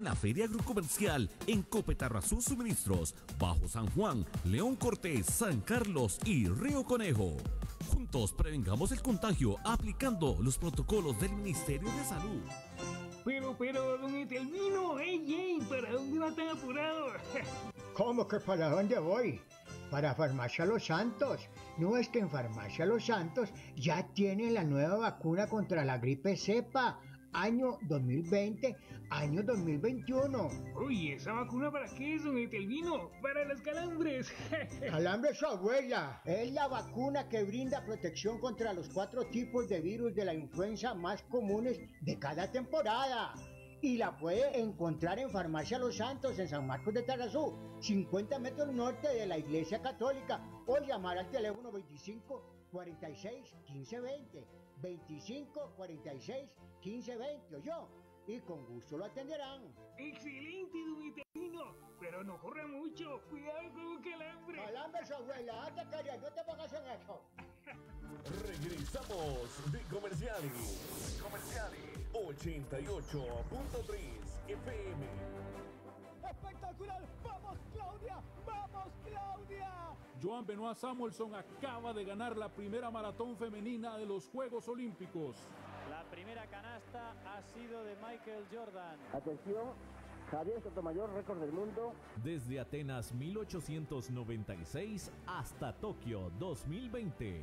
La Feria Agrocomercial en Copetarrazú Suministros, Bajo San Juan, León Cortés, San Carlos y Río Conejo. Juntos prevengamos el contagio aplicando los protocolos del Ministerio de Salud. Pero, don Etelvino, ey, ¿para dónde va tan apurado? ¿Cómo que para dónde voy? Para Farmacia Los Santos. No, es que en Farmacia Los Santos ya tienen la nueva vacuna contra la gripe cepa. Año 2020, año 2021. Uy, ¿esa vacuna para qué es, don Etelvino? Para los calambres. Calambre su abuela. Es la vacuna que brinda protección contra los 4 tipos de virus de la influenza más comunes de cada temporada. Y la puede encontrar en Farmacia Los Santos, en San Marcos de Tarazú, 50 metros norte de la Iglesia Católica, o llamar al teléfono 25 46 15 20, 25 46 15 20, ¿oyó? Y con gusto lo atenderán. Excelente, don Etelvino, pero no corra mucho, cuidado con un calambre. Calambre su abuela, anda calla, no te pongas en eso. Regresamos de Comerciales 88.3 FM. ¡Espectacular! ¡Vamos, Claudia! ¡Vamos, Claudia! Joan Benoit Samuelson acaba de ganar la primera maratón femenina de los Juegos Olímpicos. La primera canasta ha sido de Michael Jordan. Atención, Javier Sotomayor, récord del mundo. Desde Atenas 1896 hasta Tokio 2020.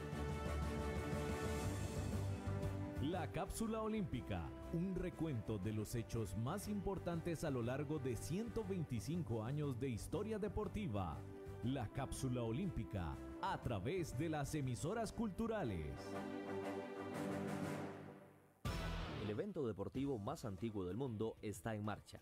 La cápsula olímpica, un recuento de los hechos más importantes a lo largo de 125 años de historia deportiva. La cápsula olímpica, a través de las emisoras culturales. El evento deportivo más antiguo del mundo está en marcha.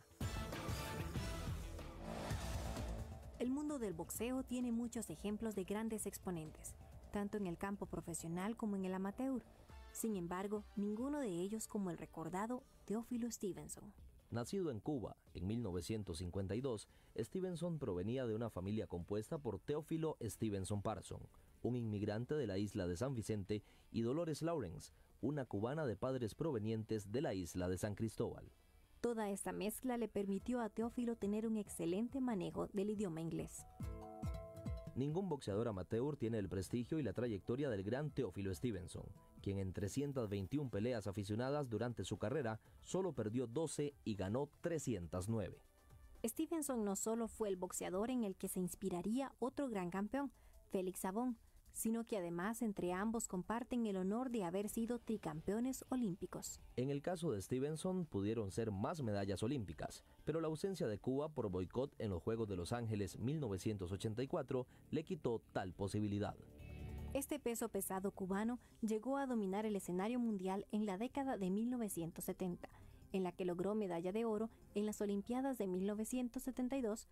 El mundo del boxeo tiene muchos ejemplos de grandes exponentes, tanto en el campo profesional como en el amateur. Sin embargo, ninguno de ellos como el recordado Teófilo Stevenson. Nacido en Cuba en 1952, Stevenson provenía de una familia compuesta por Teófilo Stevenson Parson, un inmigrante de la isla de San Vicente, y Dolores Lawrence, una cubana de padres provenientes de la isla de San Cristóbal. Toda esta mezcla le permitió a Teófilo tener un excelente manejo del idioma inglés. Ningún boxeador amateur tiene el prestigio y la trayectoria del gran Teófilo Stevenson, quien en 321 peleas aficionadas durante su carrera solo perdió 12 y ganó 309. Stevenson no solo fue el boxeador en el que se inspiraría otro gran campeón, Félix Savón, sino que además entre ambos comparten el honor de haber sido tricampeones olímpicos. En el caso de Stevenson pudieron ser más medallas olímpicas, pero la ausencia de Cuba por boicot en los Juegos de Los Ángeles 1984 le quitó tal posibilidad. Este peso pesado cubano llegó a dominar el escenario mundial en la década de 1970, en la que logró medalla de oro en las Olimpiadas de 1972,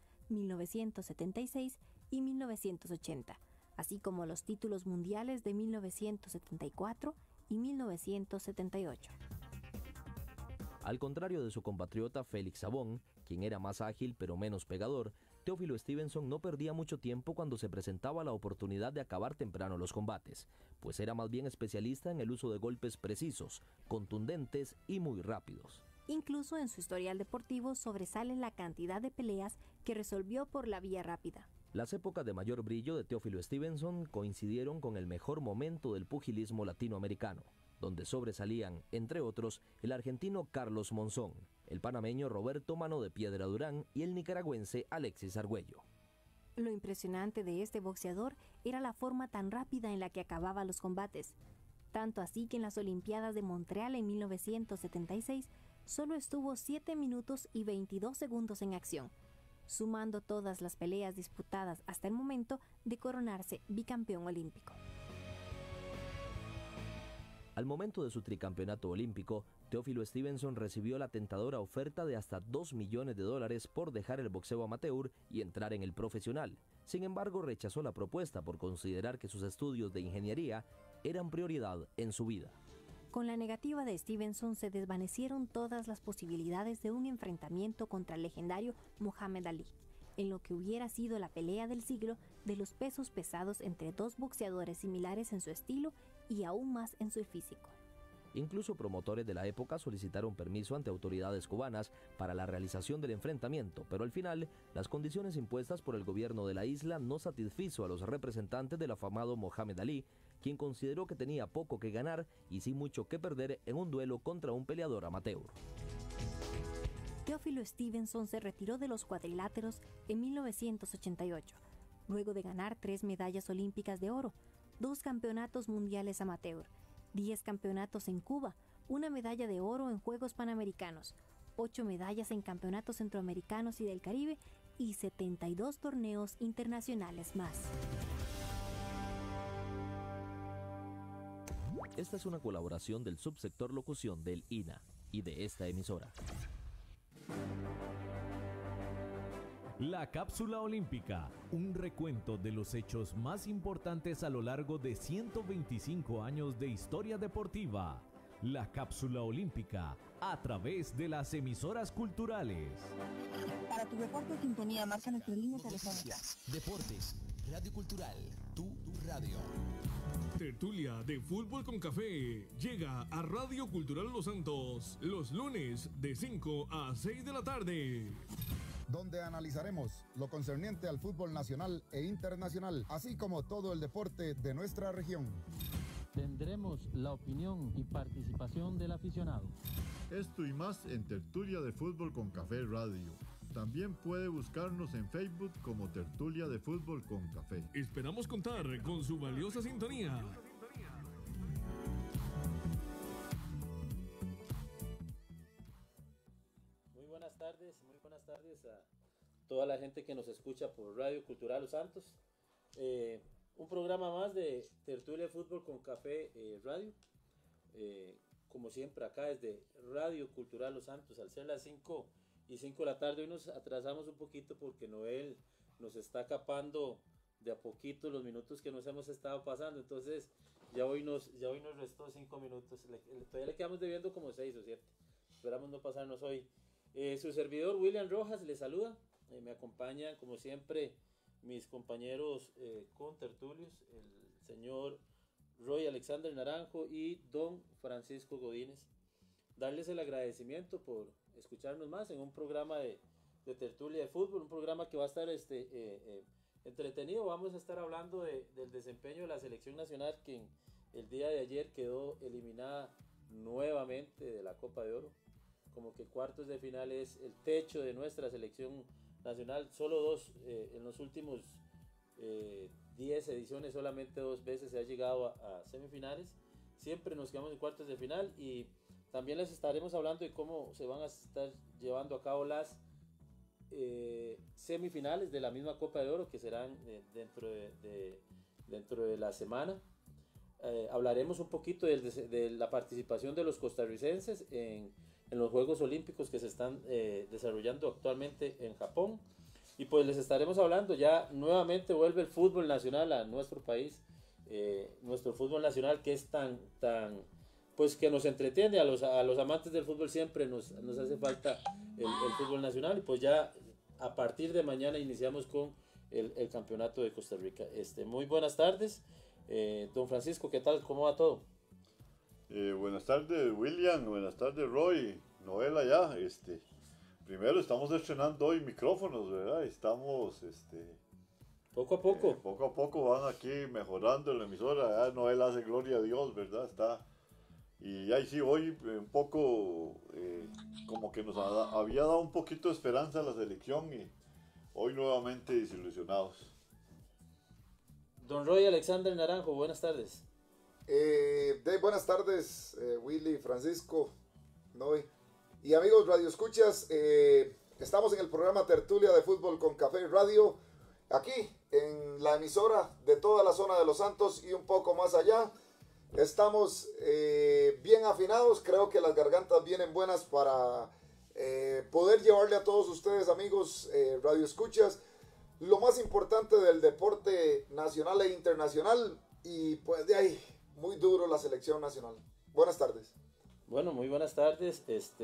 1976 y 1980, así como los títulos mundiales de 1974 y 1978. Al contrario de su compatriota Félix Savón, quien era más ágil pero menos pegador, Teófilo Stevenson no perdía mucho tiempo cuando se presentaba la oportunidad de acabar temprano los combates, pues era más bien especialista en el uso de golpes precisos, contundentes y muy rápidos. Incluso en su historial deportivo sobresale la cantidad de peleas que resolvió por la vía rápida. Las épocas de mayor brillo de Teófilo Stevenson coincidieron con el mejor momento del pugilismo latinoamericano, donde sobresalían, entre otros, el argentino Carlos Monzón, el panameño Roberto Mano de Piedra Durán y el nicaragüense Alexis Argüello. Lo impresionante de este boxeador era la forma tan rápida en la que acababa los combates, tanto así que en las Olimpiadas de Montreal en 1976 solo estuvo 7 minutos y 22 segundos en acción, sumando todas las peleas disputadas hasta el momento de coronarse bicampeón olímpico. Al momento de su tricampeonato olímpico, Teófilo Stevenson recibió la tentadora oferta de hasta $2 millones por dejar el boxeo amateur y entrar en el profesional. Sin embargo, rechazó la propuesta por considerar que sus estudios de ingeniería eran prioridad en su vida. Con la negativa de Stevenson se desvanecieron todas las posibilidades de un enfrentamiento contra el legendario Muhammad Ali, en lo que hubiera sido la pelea del siglo de los pesos pesados entre dos boxeadores similares en su estilo y aún más en su físico. Incluso promotores de la época solicitaron permiso ante autoridades cubanas para la realización del enfrentamiento, pero al final, las condiciones impuestas por el gobierno de la isla no satisfizo a los representantes del afamado Mohamed Ali, quien consideró que tenía poco que ganar y sí mucho que perder en un duelo contra un peleador amateur. Teófilo Stevenson se retiró de los cuadriláteros en 1988, luego de ganar 3 medallas olímpicas de oro, 2 campeonatos mundiales amateur, 10 campeonatos en Cuba, 1 medalla de oro en Juegos Panamericanos, 8 medallas en campeonatos centroamericanos y del Caribe y 72 torneos internacionales más. Esta es una colaboración del subsector locución del INA y de esta emisora. La cápsula olímpica, un recuento de los hechos más importantes a lo largo de 125 años de historia deportiva. La cápsula olímpica, a través de las emisoras culturales. Para tu deporte sintonía, marca nuestro línea telefónica. Deportes, Radio Cultural, tu radio. Tertulia de Fútbol con Café llega a Radio Cultural Los Santos los lunes de 5 a 6 de la tarde. Donde analizaremos lo concerniente al fútbol nacional e internacional, así como todo el deporte de nuestra región. Tendremos la opinión y participación del aficionado. Esto y más en Tertulia de Fútbol con Café Radio. También puede buscarnos en Facebook como Tertulia de Fútbol con Café. Esperamos contar con su valiosa sintonía. Muy buenas tardes a toda la gente que nos escucha por Radio Cultural Los Santos. Un programa más de Tertulia de Fútbol con Café Radio. Como siempre acá desde Radio Cultural Los Santos, al ser las 5:05 de la tarde. Hoy nos atrasamos un poquito porque Noel nos está capando de a poquito los minutos que nos hemos estado pasando, entonces ya hoy nos restó 5 minutos, todavía le quedamos debiendo como 6 o 7, esperamos no pasarnos hoy. Su servidor William Rojas le saluda, me acompañan como siempre mis compañeros contertulios, el señor Roy Alexander Naranjo y don Francisco Godínez. Darles el agradecimiento por escucharnos más en un programa de tertulia de fútbol, un programa que va a estar entretenido. Vamos a estar hablando del desempeño de la selección nacional, que el día de ayer quedó eliminada nuevamente de la Copa de Oro. Como que cuartos de final es el techo de nuestra selección nacional. Solo 2 en los últimos 10 ediciones, solamente 2 veces se ha llegado a semifinales. Siempre nos quedamos en cuartos de final, y también les estaremos hablando de cómo se van a estar llevando a cabo las semifinales de la misma Copa de Oro, que serán dentro de la semana. Hablaremos un poquito de la participación de los costarricenses en los Juegos Olímpicos que se están desarrollando actualmente en Japón. Y pues les estaremos hablando, ya nuevamente vuelve el fútbol nacional a nuestro país, nuestro fútbol nacional, que es tan pues que nos entretiene a los amantes del fútbol. Siempre nos hace falta el fútbol nacional, y pues ya a partir de mañana iniciamos con el campeonato de Costa Rica. Muy buenas tardes, don Francisco, ¿qué tal? ¿Cómo va todo? Buenas tardes, William, buenas tardes, Roy, Noel allá. Primero estamos estrenando hoy micrófonos, ¿verdad? Estamos poco a poco van aquí mejorando la emisora. Ya Noel hace gloria a Dios, ¿verdad? Y ahí sí, hoy un poco como que nos había dado un poquito de esperanza a la selección, y hoy nuevamente desilusionados. Don Roy Alexander Naranjo, buenas tardes. Buenas tardes, Willy, Francisco, Noy y amigos radioescuchas. Estamos en el programa Tertulia de Fútbol con Café Radio, aquí en la emisora de toda la zona de Los Santos y un poco más allá. Estamos bien afinados, creo que las gargantas vienen buenas para poder llevarle a todos ustedes, amigos radioescuchas, lo más importante del deporte nacional e internacional, y pues de ahí, muy duro la selección nacional. Buenas tardes. Bueno, muy buenas tardes.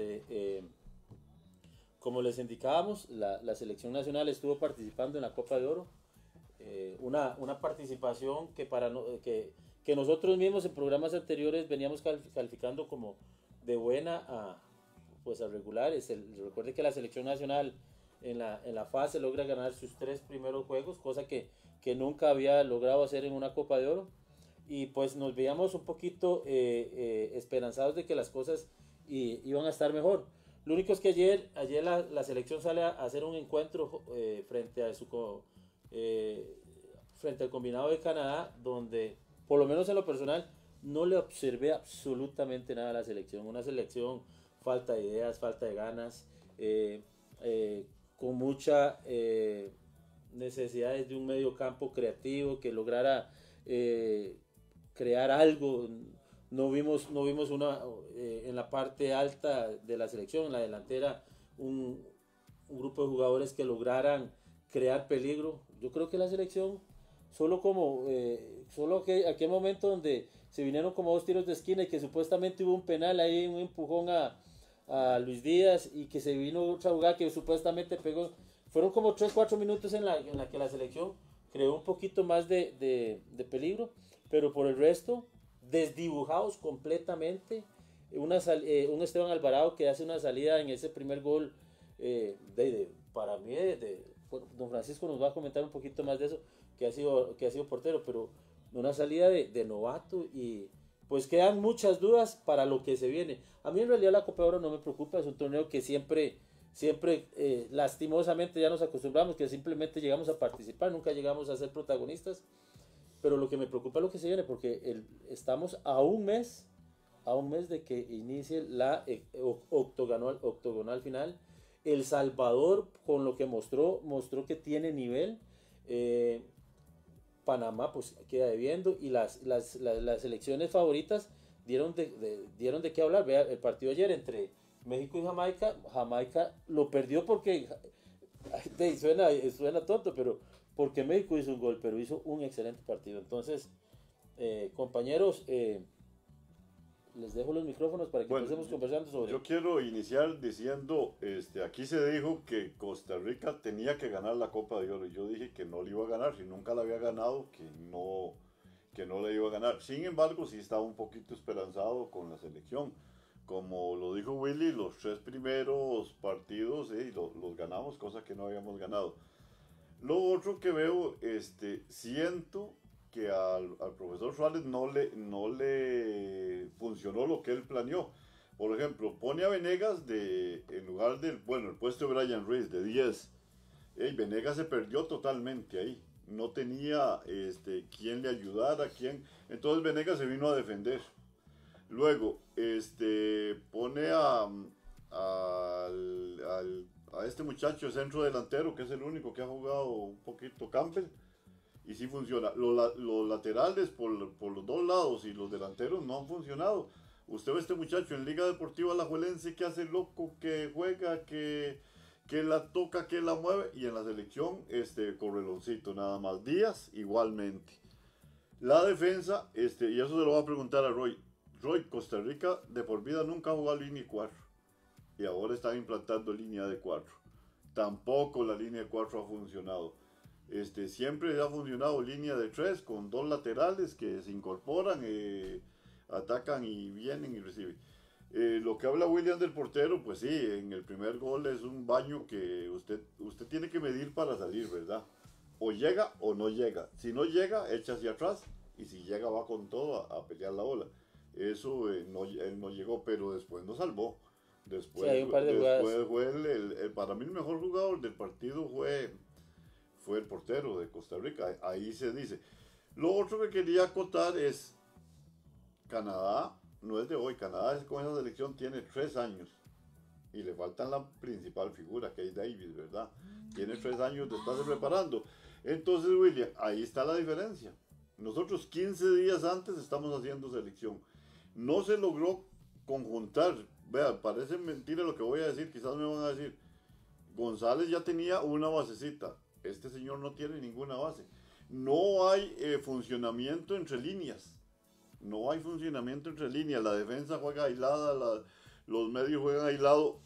Como les indicábamos, la selección nacional estuvo participando en la Copa de Oro, una participación que que nosotros mismos en programas anteriores veníamos calificando como de buena a regular. Recuerde que la selección nacional en la fase logra ganar sus 3 primeros juegos, cosa que nunca había logrado hacer en una Copa de Oro, y pues nos veíamos un poquito esperanzados de que las cosas iban a estar mejor. Lo único es que ayer la selección sale a hacer un encuentro frente al combinado de Canadá, donde por lo menos en lo personal no le observé absolutamente nada a la selección. Una selección falta de ideas, falta de ganas, con mucha necesidades de un medio campo creativo que lograra crear algo. No vimos una en la parte alta de la selección, en la delantera, un grupo de jugadores que lograran crear peligro. Yo creo que la selección solo que aquel momento donde se vinieron como 2 tiros de esquina y que supuestamente hubo un penal ahí, un empujón a Luis Díaz, y que se vino otra jugada que supuestamente pegó. Fueron como 3-4 minutos en la que la selección creó un poquito más de peligro, pero por el resto desdibujados completamente. Un Esteban Alvarado que hace una salida en ese primer gol, para mí, don Francisco nos va a comentar un poquito más de eso, que ha sido portero, pero una salida de novato, y pues quedan muchas dudas para lo que se viene. A mí en realidad la Copa de Oro no me preocupa, es un torneo que siempre lastimosamente ya nos acostumbramos, que simplemente llegamos a participar, nunca llegamos a ser protagonistas, pero lo que me preocupa es lo que se viene, porque estamos a un mes de que inicie la octogonal final. El Salvador, con lo que mostró que tiene nivel. Panamá pues queda debiendo, y las selecciones favoritas dieron de qué hablar. Vea el partido ayer entre México y Jamaica lo perdió porque suena tonto, pero porque México hizo un gol, pero hizo un excelente partido. Entonces, compañeros, les dejo los micrófonos para que empecemos conversando sobre. Yo quiero iniciar diciendo, aquí se dijo que Costa Rica tenía que ganar la Copa de Oro, y yo dije que no la iba a ganar, si nunca la había ganado, que no la iba a ganar. Sin embargo, sí estaba un poquito esperanzado con la selección. Como lo dijo Willy, los 3 primeros partidos los ganamos, cosa que no habíamos ganado. Lo otro que veo, siento que al profesor Suárez no le funcionó lo que él planeó. Por ejemplo, pone a Venegas en lugar del, el puesto de Brian Ruiz de 10. Venegas se perdió totalmente ahí. No tenía quien le ayudara, entonces Venegas se vino a defender. Luego, pone a este muchacho centro delantero, que es el único que ha jugado un poquito, Campbell, y sí funciona. Los laterales por los 2 lados y los delanteros no han funcionado. Usted ve a este muchacho en Liga Deportiva Alajuelense que hace loco, que juega, que la toca, que la mueve, y en la selección correloncito nada más. Díaz igualmente. La defensa, y eso se lo voy a preguntar a Roy. Costa Rica de por vida nunca ha jugado línea 4, y ahora están implantando línea de 4. Tampoco la línea de 4 ha funcionado. Siempre ha funcionado línea de 3 con 2 laterales que se incorporan, atacan y vienen y reciben. Lo que habla William del portero, pues sí, en el primer gol es un baño que usted tiene que medir para salir, ¿verdad? O llega o no llega. Si no llega, echa hacia atrás, y si llega va con todo a pelear la bola. Eso él no llegó, pero después nos salvó. Después, sí, hay un par de después fue para mí el mejor jugador del partido fue el portero de Costa Rica. Ahí se dice. Lo otro que quería acotar es Canadá, no es de hoy. Canadá con esa selección tiene 3 años y le faltan la principal figura, que es Davis, ¿verdad? Tiene 3 años de estarse preparando. Entonces, William, ahí está la diferencia. Nosotros 15 días antes estamos haciendo selección. No se logró conjuntar. Vean, parece mentira lo que voy a decir, quizás me van a decir. González ya tenía una basecita. Este señor no tiene ninguna base. No hay funcionamiento entre líneas. No hay funcionamiento entre líneas. La defensa juega aislada, los medios juegan aislados.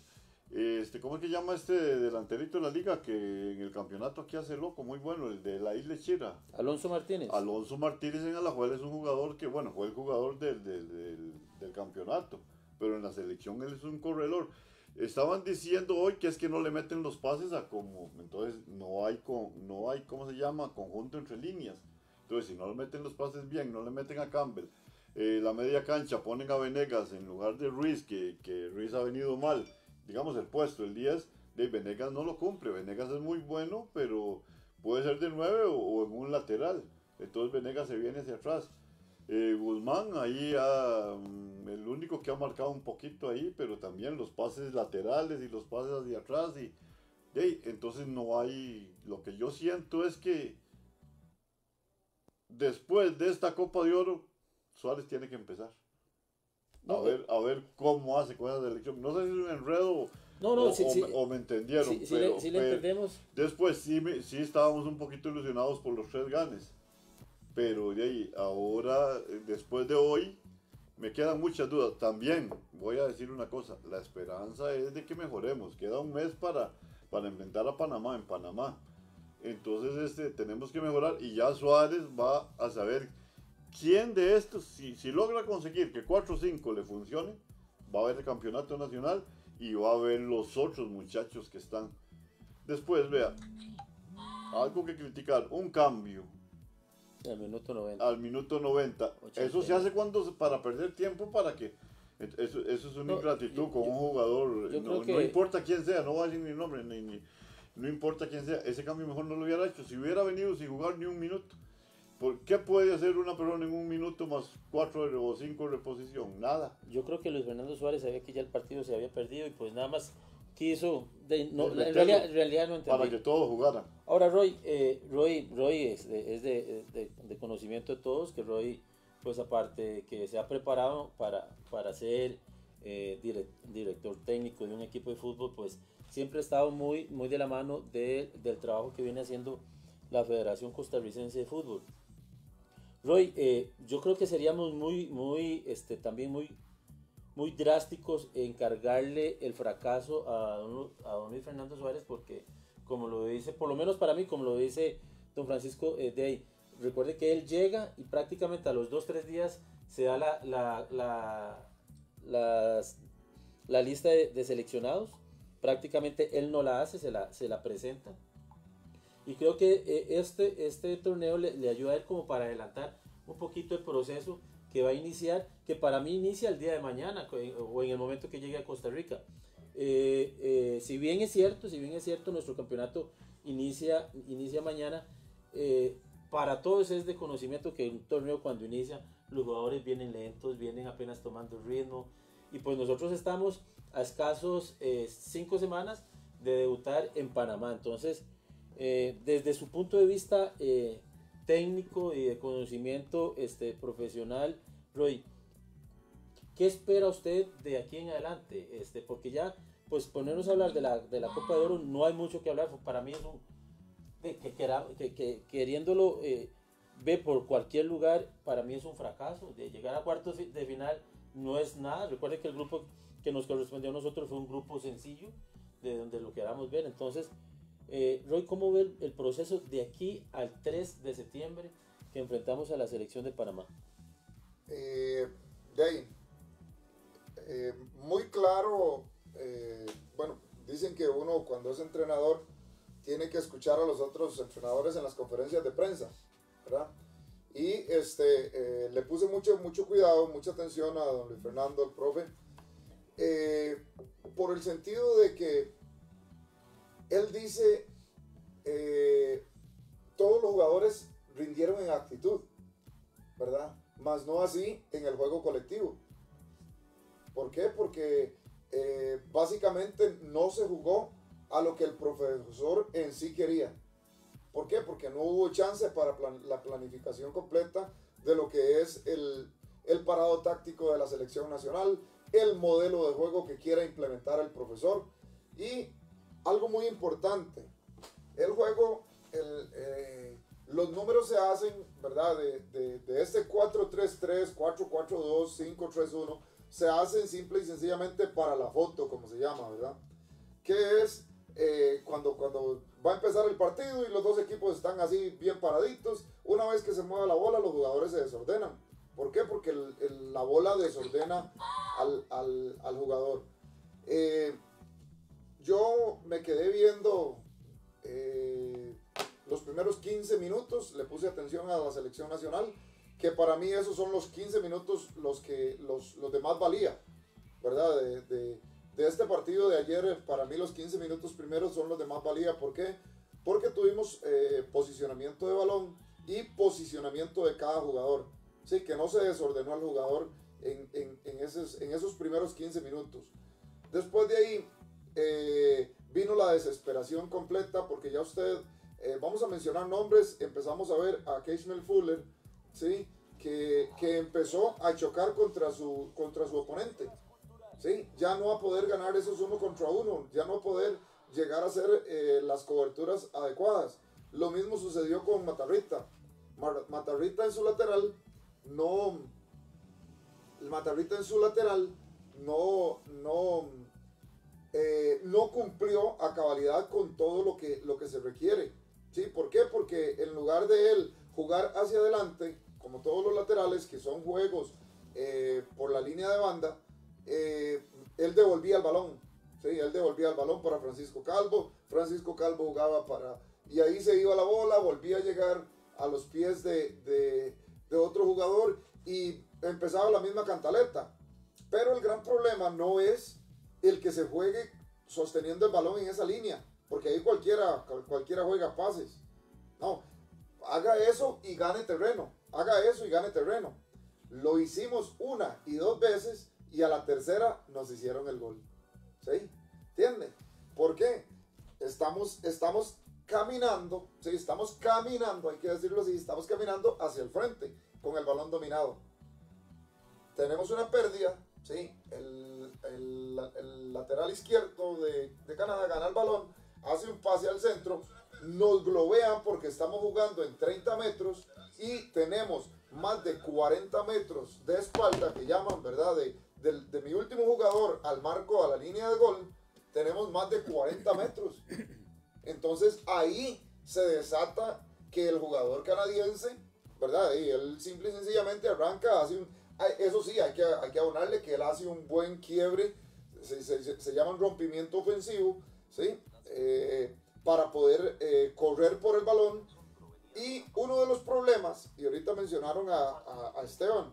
¿Cómo es que llama este delanterito de la liga que en el campeonato aquí hace loco? Muy bueno, el de la Isla Chira. Alonso Martínez. Alonso Martínez en Alajuela es un jugador que, bueno, fue el jugador del campeonato, pero en la selección él es un corredor. Estaban diciendo hoy que es que no le meten los pases a como, entonces no hay, ¿cómo se llama? Conjunto entre líneas. Entonces si no le meten los pases bien, no le meten a Campbell, la media cancha ponen a Venegas en lugar de Ruiz, que Ruiz ha venido mal, digamos el puesto, el 10, de Venegas no lo cumple. Venegas es muy bueno, pero puede ser de 9 o en un lateral, entonces Venegas se viene hacia atrás. Guzmán ahí el único que ha marcado un poquito ahí, pero también los pases laterales y los pases hacia atrás entonces no hay. Lo que yo siento es que después de esta Copa de Oro Suárez tiene que empezar a ver cómo hace con esa selección. No sé si es un enredo o me entendieron, sí le entendemos. Después sí estábamos un poquito ilusionados por los 3 ganes. Pero de ahí, ahora, después de hoy, me quedan muchas dudas. También voy a decir una cosa, la esperanza es de que mejoremos. Queda un mes para enfrentar a Panamá en Panamá. Entonces tenemos que mejorar y ya Suárez va a saber quién de estos, si logra conseguir que 4 o 5 le funcione, va a ver el campeonato nacional y va a ver los otros muchachos que están. Después, vea, algo que criticar, un cambio. Al minuto 90. Eso se hace para perder tiempo, para que. Eso es una ingratitud con un jugador. No importa quién sea, no voy a decir ni nombre, no importa quién sea. Ese cambio mejor no lo hubiera hecho. Si hubiera venido sin jugar ni un minuto. ¿Por qué puede hacer una persona en un minuto más 4 o 5 de reposición? Nada. Yo creo que Luis Fernando Suárez sabía que ya el partido se había perdido y pues nada más quiso, en realidad no entendí. Para que todos jugaran. Ahora Roy es de conocimiento de todos, que Roy, pues aparte que se ha preparado para ser director técnico de un equipo de fútbol, pues siempre ha estado muy de la mano del trabajo que viene haciendo la Federación Costarricense de Fútbol. Roy, yo creo que seríamos también muy drásticos en cargarle el fracaso a don Luis Fernando Suárez, porque como lo dice, por lo menos para mí, como lo dice don Francisco de ahí, recuerde que él llega y prácticamente a los 2-3 días se da la lista de seleccionados. Prácticamente él no la hace, se la presenta. Y creo que este torneo le ayuda a él como para adelantar un poquito el proceso que va a iniciar, que para mí inicia el día de mañana o en el momento que llegue a Costa Rica. Si bien es cierto, nuestro campeonato inicia mañana, para todos es de conocimiento que un torneo cuando inicia, los jugadores vienen lentos, vienen apenas tomando ritmo, y pues nosotros estamos a escasos 5 semanas de debutar en Panamá. Entonces, desde su punto de vista técnico y de conocimiento profesional, Roy, ¿qué espera usted de aquí en adelante? Porque ya, pues ponernos a hablar de la Copa de Oro, no hay mucho que hablar. Para mí es que queriéndolo ver por cualquier lugar, para mí es un fracaso. De llegar a cuartos de final no es nada. Recuerde que el grupo que nos correspondió a nosotros fue un grupo sencillo, de donde lo queramos ver. Entonces, Roy, ¿cómo ve el proceso de aquí al 3 de septiembre que enfrentamos a la selección de Panamá? Muy claro, bueno, dicen que uno cuando es entrenador tiene que escuchar a los otros entrenadores en las conferencias de prensa, ¿verdad? Y le puse mucho cuidado, mucha atención a don Luis Fernando, el profe, por el sentido de que él dice, todos los jugadores rindieron en actitud, ¿verdad? Más no así en el juego colectivo. ¿Por qué? Porque básicamente no se jugó a lo que el profesor en sí quería. ¿Por qué? Porque no hubo chance para la planificación completa de lo que es el parado táctico de la selección nacional, el modelo de juego que quiera implementar el profesor. Y algo muy importante, el juego, los números se hacen, ¿verdad? De este 4-3-3, 4-4-2, 5-3-1, se hacen simple y sencillamente para la foto, como se llama, ¿verdad? que es cuando va a empezar el partido y los dos equipos están así bien paraditos. Una vez que se mueve la bola, los jugadores se desordenan. ¿Por qué? Porque la bola desordena al jugador. Yo me quedé viendo los primeros 15 minutos, le puse atención a la selección nacional, que para mí esos son los 15 minutos los de más valía, ¿verdad? De este partido de ayer, para mí los 15 minutos primeros son los de más valía. ¿Por qué? Porque tuvimos posicionamiento de balón y posicionamiento de cada jugador. Sí, que no se desordenó al jugador en esos primeros 15 minutos. Después de ahí vino la desesperación completa, porque ya usted, vamos a mencionar nombres, empezamos a ver a Keishmel Fuller, ¿sí? que empezó a chocar contra su oponente. ¿Sí? Ya no va a poder ganar esos 1 contra 1, ya no va a poder llegar a hacer las coberturas adecuadas. Lo mismo sucedió con Matarrita. Matarrita en su lateral no cumplió a cabalidad con todo lo que se requiere. ¿Sí? ¿Por qué? Porque en lugar de él jugar hacia adelante, como todos los laterales, que son juegos por la línea de banda, él devolvía el balón. ¿Sí? Él devolvía el balón para Francisco Calvo. Francisco Calvo jugaba y ahí se iba la bola, volvía a llegar a los pies de otro jugador y empezaba la misma cantaleta. Pero el gran problema no es el que se juegue sosteniendo el balón en esa línea, porque ahí cualquiera juega pases. No, haga eso y gane terreno. Haga eso y gane terreno. Lo hicimos 1 y 2 veces y a la tercera nos hicieron el gol. ¿Sí? ¿Entiende? ¿Por qué? Estamos caminando, ¿sí? Estamos caminando, hay que decirlo así, estamos caminando hacia el frente con el balón dominado. Tenemos una pérdida, ¿sí? El lateral izquierdo de Canadá gana el balón, hace un pase al centro, nos globean porque estamos jugando en 30 metros y tenemos más de 40 metros de espalda, que llaman, ¿verdad? De mi último jugador al marco, a la línea de gol, tenemos más de 40 metros. Entonces ahí se desata que el jugador canadiense, ¿verdad? Y él simple y sencillamente arranca, eso sí, hay que abonarle que él hace un buen quiebre, se llama un rompimiento ofensivo, ¿sí? Para poder correr por el balón. Y uno de los problemas, y ahorita mencionaron a Esteban,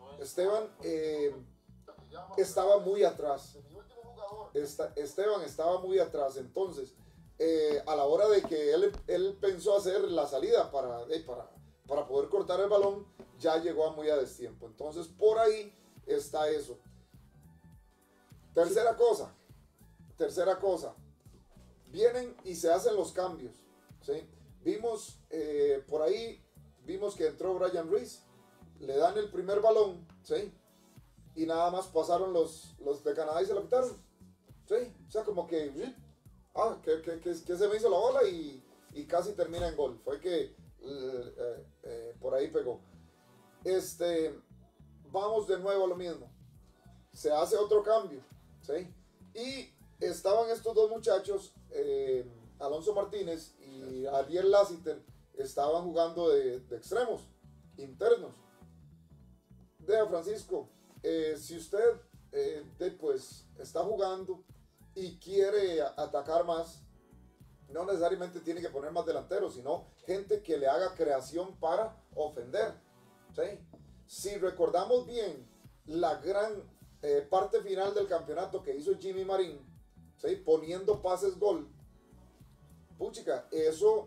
estaba muy atrás. Esteban estaba muy atrás, entonces a la hora de que él pensó hacer la salida para poder cortar el balón, ya llegó muy a destiempo. Entonces por ahí está eso. Tercera cosa, vienen y se hacen los cambios, ¿sí? Vimos por ahí, que entró Brian Ruiz, le dan el primer balón, ¿sí? Y nada más pasaron los de Canadá y se lo quitaron, ¿sí? O sea, como que se me hizo la bola y casi termina en gol. Fue que por ahí pegó. Vamos de nuevo a lo mismo. Se hace otro cambio, ¿sí? Y estaban estos dos muchachos, Alonso Martínez y Ariel Lassiter, estaban jugando de extremos internos. Vea, Francisco, si usted pues está jugando y quiere atacar más, no necesariamente tiene que poner más delanteros, sino gente que le haga creación para ofender, ¿sí? Si recordamos bien la gran parte final del campeonato que hizo Jimmy Marín, ¿sí? Poniendo pases gol, puchica, eso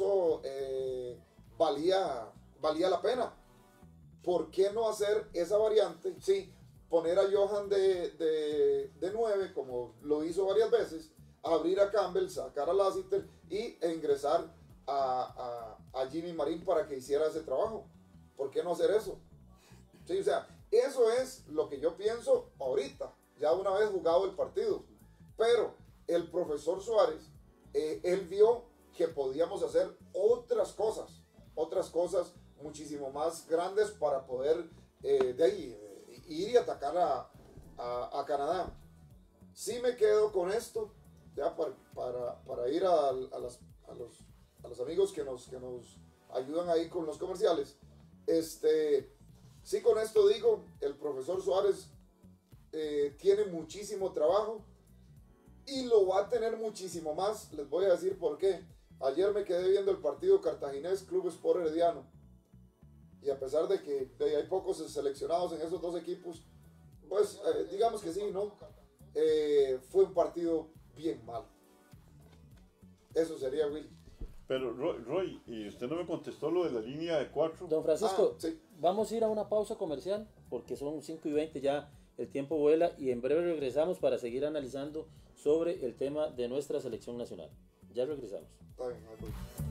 valía la pena. ¿Por qué no hacer esa variante? Sí, poner a Johan de 9, como lo hizo varias veces, abrir a Campbell, sacar a Lassiter e ingresar a Jimmy Marín para que hiciera ese trabajo. ¿Por qué no hacer eso? Sí, o sea, eso es lo que yo pienso ahorita, ya una vez jugado el partido. Pero el profesor Suárez, él vio que podíamos hacer otras cosas muchísimo más grandes para poder de ahí ir y atacar a Canadá. Sí me quedo con esto, ya para ir a los amigos que nos ayudan ahí con los comerciales. Sí, con esto digo, el profesor Suárez tiene muchísimo trabajo y lo va a tener muchísimo más. Les voy a decir por qué. Ayer me quedé viendo el partido Cartaginés Club Sport Herediano, y a pesar de que hay pocos seleccionados en esos dos equipos, pues digamos que sí, ¿no? Fue un partido bien malo. Eso sería, Will. Pero Roy, y usted no me contestó lo de la línea de 4. Don Francisco, sí. Vamos a ir a una pausa comercial porque son 5:20 ya, el tiempo vuela, y en breve regresamos para seguir analizando sobre el tema de nuestra selección nacional. Ya regresamos. Está bien, ahí voy.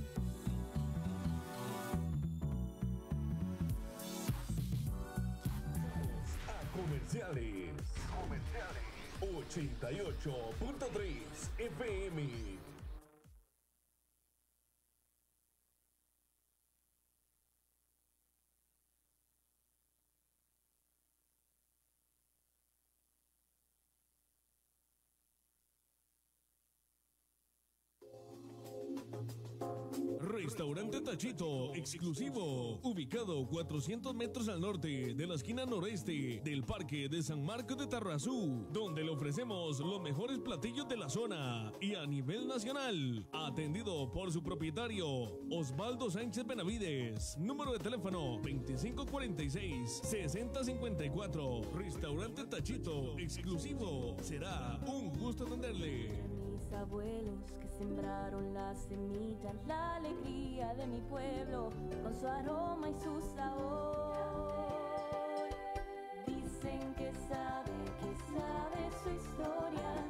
Comerciales 88.3 FM. Restaurante Tachito, exclusivo, ubicado 400 metros al norte de la esquina noreste del Parque de San Marcos de Tarrazú, donde le ofrecemos los mejores platillos de la zona y a nivel nacional. Atendido por su propietario, Osvaldo Sánchez Benavides. Número de teléfono 2546-6054. Restaurante Tachito, exclusivo. Será un gusto atenderle. Mis abuelos que sembraron la semilla, la alegría de mi pueblo, con su aroma y su sabor. Dicen que sabe su historia,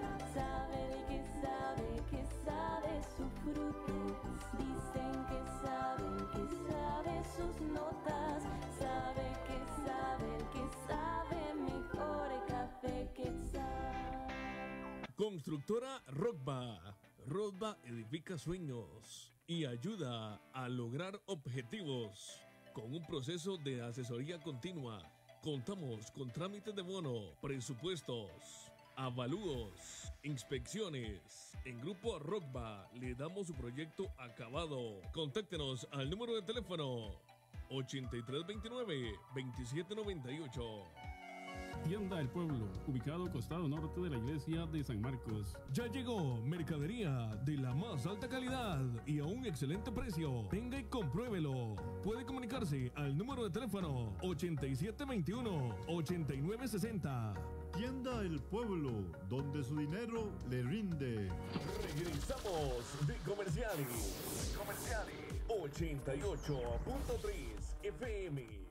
que sabe su fruto. Dicen que sabe sus notas, que sabe mejor el café Quetzal. Constructora Rockba. Rockba edifica sueños y ayuda a lograr objetivos. Con un proceso de asesoría continua, contamos con trámites de bono, presupuestos, avalúos, inspecciones. En Grupo Rockba le damos su proyecto acabado. Contáctenos al número de teléfono 8329-2798. Tienda El Pueblo, ubicado costado norte de la iglesia de San Marcos. Ya llegó mercadería de la más alta calidad y a un excelente precio. Venga y compruébelo. Puede comunicarse al número de teléfono 8721-8960. Tienda El Pueblo, donde su dinero le rinde. Regresamos de comerciales. 88.3 FM.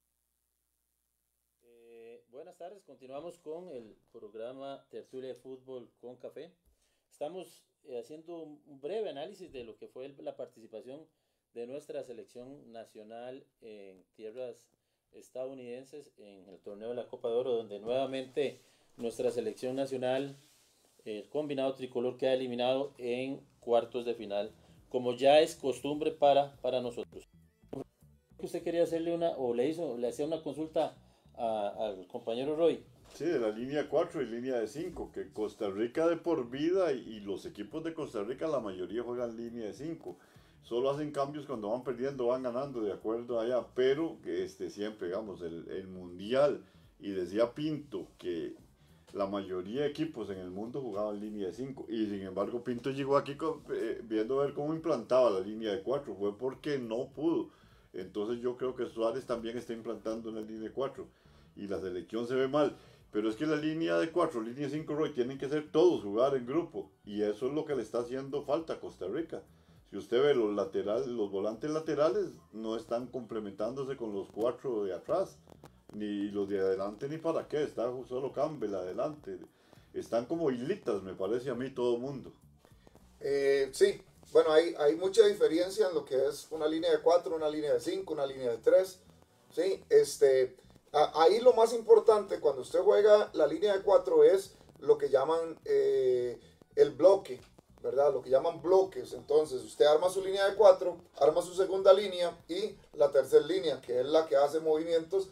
Buenas tardes, continuamos con el programa Tertulia de Fútbol con Café. Estamos haciendo un breve análisis de lo que fue la participación de nuestra selección nacional en tierras estadounidenses en el torneo de la Copa de Oro, donde nuevamente nuestra selección nacional, el combinado tricolor, queda eliminado en cuartos de final, como ya es costumbre para nosotros. ¿Usted quería hacerle le hacía una consulta al compañero Roy? Sí, de la línea 4 y línea de 5, que Costa Rica de por vida y los equipos de Costa Rica, la mayoría juegan línea de 5. Solo hacen cambios cuando van perdiendo, van ganando, de acuerdo allá, pero siempre, digamos, el mundial, y decía Pinto que la mayoría de equipos en el mundo jugaban línea de 5, y sin embargo Pinto llegó aquí viendo ver cómo implantaba la línea de 4, fue porque no pudo. Entonces yo creo que Suárez también está implantando en la línea de 4, y la selección se ve mal. Pero es que la línea de 4, línea de 5, Roy, tienen que ser todos jugar en grupo, y eso es lo que le está haciendo falta a Costa Rica. Si usted ve los volantes laterales no están complementándose con los 4 de atrás, ni los de adelante ni para qué, está solo Campbell adelante. Están como hilitas, me parece a mí, todo el mundo. Sí, bueno, hay mucha diferencia en lo que es una línea de 4, una línea de 5, una línea de 3. ¿Sí? Ahí lo más importante cuando usted juega la línea de 4 es lo que llaman el bloque, ¿verdad? Lo que llaman bloques. Entonces usted arma su línea de 4, arma su segunda línea y la tercera línea, que es la que hace movimientos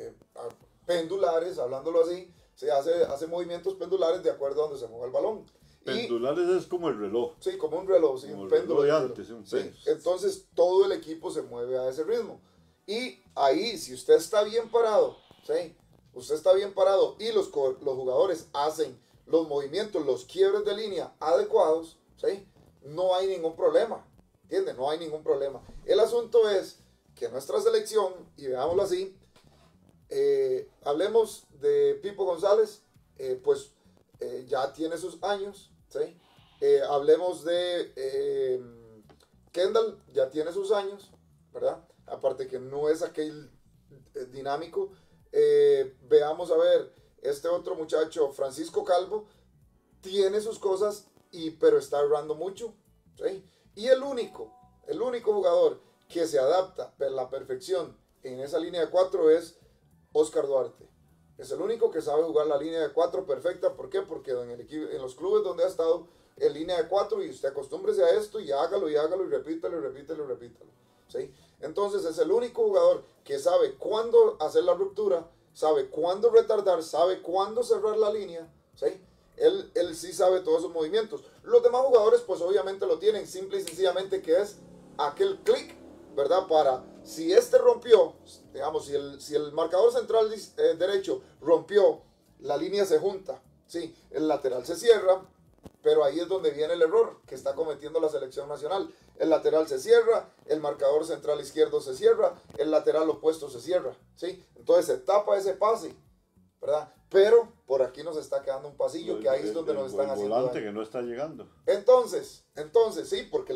pendulares, hablándolo así, se hace movimientos pendulares de acuerdo a donde se mueve el balón. Pendulares es como el reloj. Sí, como un reloj, sí, como un el péndulo. reloj de antes, un Sí, péndulo. entonces todo el equipo se mueve a ese ritmo. Y ahí, si usted está bien parado, ¿sí? Usted está bien parado y los jugadores hacen los movimientos, los quiebres de línea adecuados, ¿sí? No hay ningún problema, ¿entiende? No hay ningún problema. El asunto es que nuestra selección, y veámoslo así, hablemos de Pipo González, pues ya tiene sus años, ¿sí? Hablemos de Kendall, ya tiene sus años, ¿verdad? Aparte que no es aquel dinámico. Veamos a ver, este otro muchacho, Francisco Calvo, tiene sus cosas, pero está errando mucho, ¿sí? Y el único jugador que se adapta a la perfección en esa línea de 4 es Oscar Duarte. Es el único que sabe jugar la línea de 4 perfecta. ¿Por qué? Porque en los clubes donde ha estado en línea de 4, y usted acostúmbrese a esto y hágalo y repítalo y repítalo y repítalo, ¿sí? Entonces es el único jugador que sabe cuándo hacer la ruptura, sabe cuándo retardar, sabe cuándo cerrar la línea, ¿sí? Él sí sabe todos esos movimientos. Los demás jugadores pues obviamente lo tienen, simple y sencillamente, que es aquel clic, ¿verdad? Para, si este rompió, digamos, si el marcador central derecho rompió, la línea se junta, ¿sí? El lateral se cierra, pero ahí es donde viene el error que está cometiendo la selección nacional. El lateral se cierra, el marcador central izquierdo se cierra, el lateral opuesto se cierra, ¿sí? Entonces se tapa ese pase, ¿verdad? Pero por aquí nos está quedando un pasillo, que ahí es donde nos están haciendo volante daño. que no está llegando. Entonces, sí, porque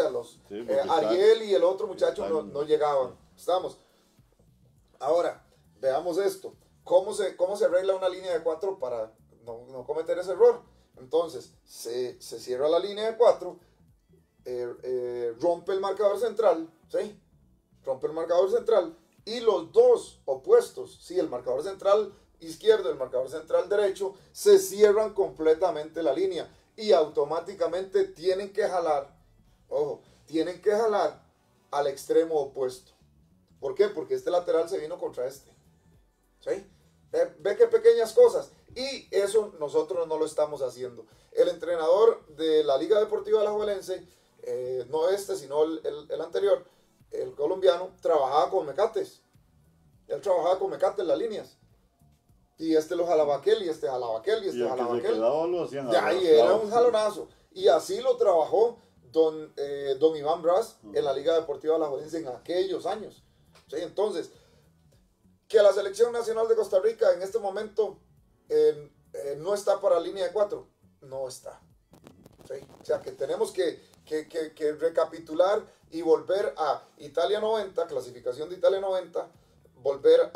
Ariel y el otro muchacho no llegaban. Estamos. Ahora, veamos esto. ¿Cómo se arregla una línea de 4 para no cometer ese error? Entonces, se cierra la línea de 4, rompe el marcador central, ¿sí? Rompe el marcador central, y los dos opuestos, ¿sí? El marcador central izquierdo y el marcador central derecho, se cierran completamente la línea, y automáticamente tienen que jalar, ojo, tienen que jalar al extremo opuesto. ¿Por qué? Porque este lateral se vino contra este, ¿sí? Ve qué pequeñas cosas. Y eso nosotros no lo estamos haciendo. El entrenador de la Liga Deportiva Alajuelense, no este, sino el anterior, el colombiano, trabajaba con mecates. Él trabajaba con mecates en las líneas. Y este lo jalaba aquel, y este jalaba aquel, y este jalaba aquel. De ahí era un jalonazo. Y así lo trabajó don Iván Braz en la Liga Deportiva Alajuelense en aquellos años. ¿Sí? Entonces, que la Selección Nacional de Costa Rica en este momento no está para línea de 4, no está. ¿Sí? O sea que tenemos que recapitular y volver a Italia 90, clasificación de Italia 90, volver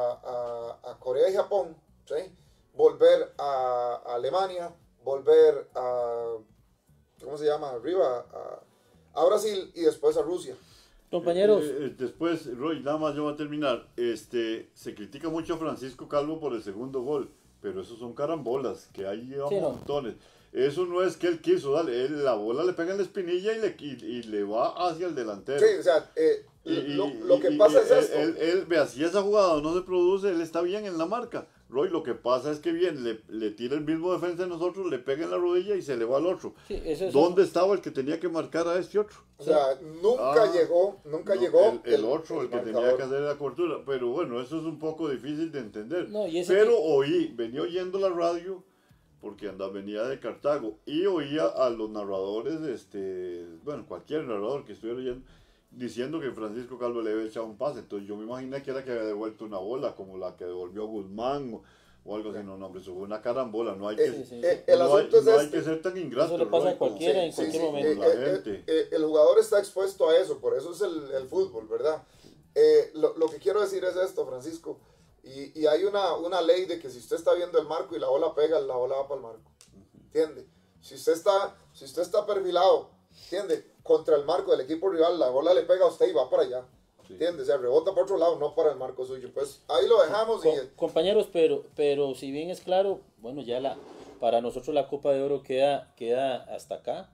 a Corea y Japón, ¿sí? Volver a Alemania, volver a, ¿cómo se llama? Arriba, a Brasil, y después a Rusia. Compañeros. Después, Roy, nada más yo voy a terminar. Se critica mucho a Francisco Calvo por el segundo gol, pero esos son carambolas, que ahí lleva montones. Eso no es que él quiso, la bola le pega en la espinilla y le va hacia el delantero. Sí, o sea, lo que pasa es esto. Él ve, si esa jugada no se produce, él está bien en la marca. Roy, lo que pasa es que bien, le tira el mismo defensa de nosotros, le pega en la rodilla y se le va al otro. Sí, ¿Dónde estaba el que tenía que marcar a este otro? O sea, nunca llegó el otro, el que tenía que hacer la cobertura. Pero bueno, eso es un poco difícil de entender. No, pero venía oyendo la radio, porque venía de Cartago, y oía a los narradores, cualquier narrador que estuviera oyendo, diciendo que Francisco Calvo le había echado un pase. Entonces yo me imaginé que era que había devuelto una bola, como la que devolvió Guzmán o algo así. No, hombre, eso fue una carambola. No hay que, hay que ser tan ingrato. Eso le pasa a cualquiera en cualquier momento. El jugador está expuesto a eso, por eso es el fútbol, ¿verdad? Lo que quiero decir es esto, Francisco. Y hay una ley de que si usted está viendo el marco y la bola pega, la bola va para el marco. ¿Entiende? Si usted está perfilado, ¿entiende? Contra el marco del equipo rival, la bola le pega a usted y va para allá. ¿Entiende? O sea, rebota por otro lado, no para el marco suyo. Pues ahí lo dejamos. Compañeros, pero si bien es claro, bueno, ya para nosotros la Copa de Oro queda hasta acá.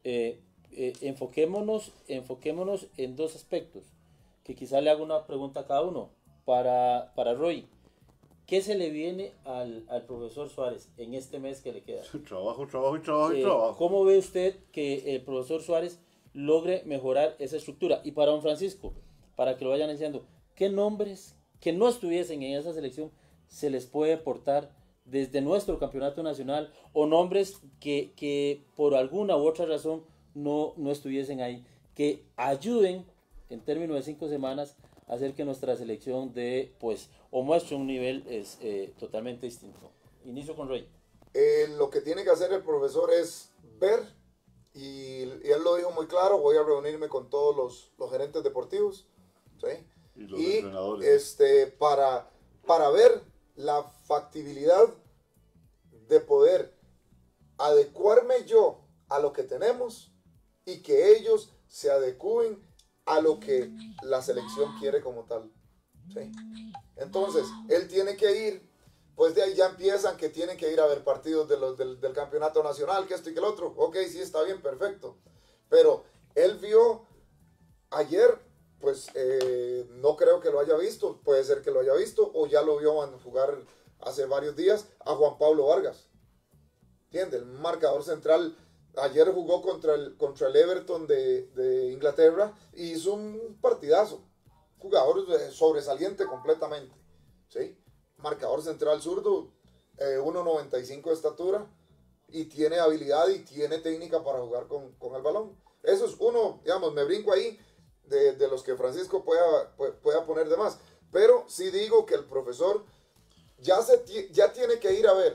Enfoquémonos en dos aspectos, que quizá le hago una pregunta a cada uno. Para Roy, ¿qué se le viene al profesor Suárez en este mes que le queda? Trabajo. ¿Cómo ve usted que el profesor Suárez logre mejorar esa estructura? Y para don Francisco, para que lo vayan diciendo, ¿qué nombres que no estuviesen en esa selección se les puede aportar desde nuestro campeonato nacional, o nombres que por alguna u otra razón no estuviesen ahí, que ayuden en términos de 5 semanas a hacer que nuestra selección dé, pues, o muestre un nivel totalmente distinto? Inicio con Rey. Lo que tiene que hacer el profesor es ver, y él lo dijo muy claro, voy a reunirme con todos los gerentes deportivos, ¿sí? Y los entrenadores. Para ver la factibilidad de poder adecuarme yo a lo que tenemos y que ellos se adecúen a lo que la selección quiere como tal, ¿sí? Entonces, él tiene que ir, pues de ahí ya empiezan que tienen que ir a ver partidos del campeonato nacional, que esto y que el otro. Ok, sí, está bien, perfecto. Pero él vio ayer, pues no creo que lo haya visto, puede ser que lo haya visto, o ya lo vio jugar hace varios días, a Juan Pablo Vargas. ¿Entiendes? El marcador central. Ayer jugó contra el Everton de Inglaterra y hizo un partidazo. Jugador sobresaliente completamente, ¿sí? Marcador central zurdo, 1.95 de estatura, y tiene habilidad y tiene técnica para jugar con el balón. Eso es uno, digamos, me brinco ahí de los que Francisco pueda poner de más. Pero sí digo que el profesor ya tiene que ir a ver,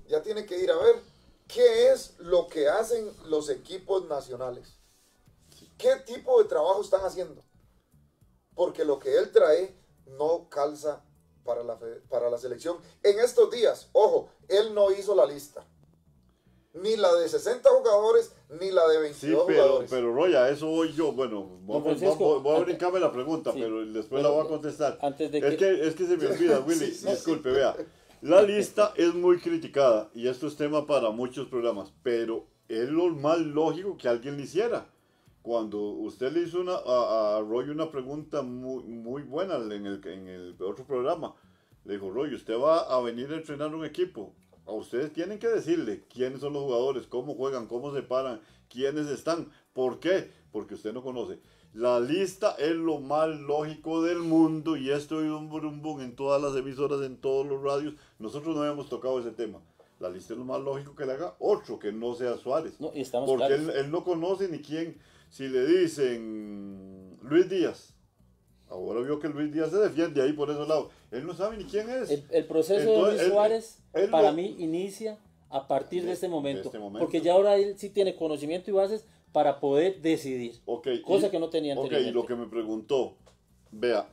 qué es lo que hacen los equipos nacionales. ¿Qué tipo de trabajo están haciendo? Porque lo que él trae no calza para la selección. En estos días, ojo, él no hizo la lista. Ni la de 60 jugadores, ni la de 22 jugadores. Pero Roya, eso voy yo. Bueno, voy a brincarme la pregunta, sí, pero después la voy a contestar. Antes de es que se me olvida, Willy. Disculpe, vea. La lista es muy criticada y esto es tema para muchos programas, pero es lo más lógico que alguien le hiciera. Cuando usted le hizo a Roy una pregunta muy buena en el otro programa, le dijo: Roy, usted va a venir a entrenar un equipo, a ustedes tienen que decirle quiénes son los jugadores, cómo juegan, cómo se paran, quiénes están. ¿Por qué? Porque usted no conoce. La lista es lo más lógico del mundo y esto es un burumbum en todas las emisoras, en todos los radios. Nosotros no hemos tocado ese tema. La lista es lo más lógico que le haga otro que no sea Suárez. No, y estamos porque claros. él no conoce ni quién. Si le dicen Luis Díaz, ahora vio que Luis Díaz se defiende ahí por ese lado. Él no sabe ni quién es. El proceso de Luis Suárez para mí inicia a partir de este momento. Porque ya ahora él sí tiene conocimiento y bases para poder decidir. Cosa que no tenía anteriormente. Y lo que me preguntó, vea,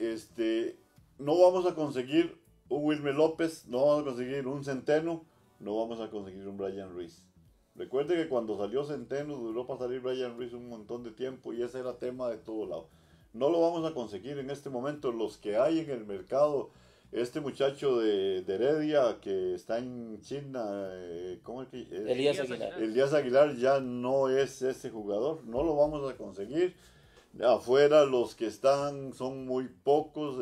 no vamos a conseguir un Wilmer López, no vamos a conseguir un Centeno, no vamos a conseguir un Brian Ruiz. Recuerde que cuando salió Centeno duró para salir Brian Ruiz un montón de tiempo y ese era tema de todo lado. No lo vamos a conseguir en este momento. Los que hay en el mercado, este muchacho de Heredia que está en China, ¿cómo es que es? Elías Aguilar. Elías Aguilar ya no es ese jugador, no lo vamos a conseguir. Afuera los que están son muy pocos,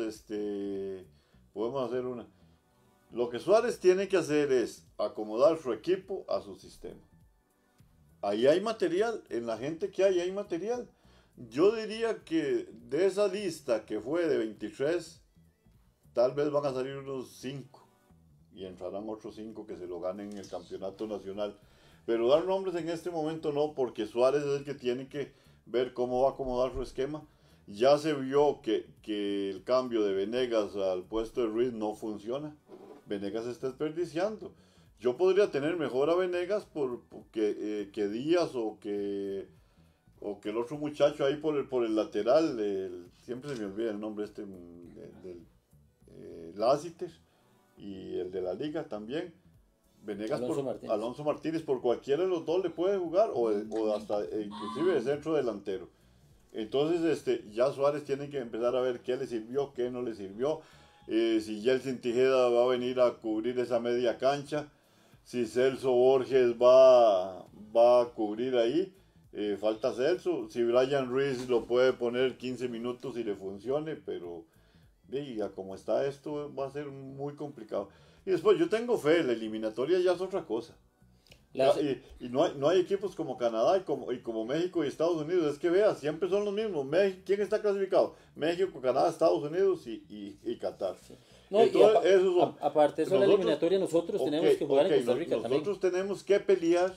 podemos hacer una. Lo que Suárez tiene que hacer es acomodar su equipo a su sistema. Ahí hay material, en la gente que hay material. Yo diría que de esa lista que fue de 23, tal vez van a salir unos 5 y entrarán otros 5 que se lo ganen en el campeonato nacional. Pero dar nombres en este momento no, porque Suárez es el que tiene que ver cómo va a acomodar su esquema. Ya se vio que el cambio de Venegas al puesto de Ruiz no funciona. Venegas se está desperdiciando. Yo podría tener mejor a Venegas que Díaz o que el otro muchacho ahí por el lateral, siempre se me olvida el nombre del Lassiter, y el de la liga también. Venegas Alonso Martínez, por cualquiera de los dos le puede jugar, o hasta inclusive de centro delantero. Entonces ya Suárez tiene que empezar a ver qué le sirvió, qué no le sirvió. Si Yeltsin Tijeda va a venir a cubrir esa media cancha, si Celso Borges va a cubrir ahí, falta Celso. Si Brian Ruiz lo puede poner 15 minutos y le funcione, pero diga, como está esto, va a ser muy complicado. Y después yo tengo fe, la eliminatoria ya es otra cosa. Y no hay equipos como Canadá y como México y Estados Unidos. Es que vea, siempre son los mismos. ¿Quién está clasificado? México, Canadá, Estados Unidos y Qatar. Sí. No, entonces, aparte de eso, la eliminatoria nosotros tenemos que jugar en Costa Rica también. Nosotros tenemos que pelear.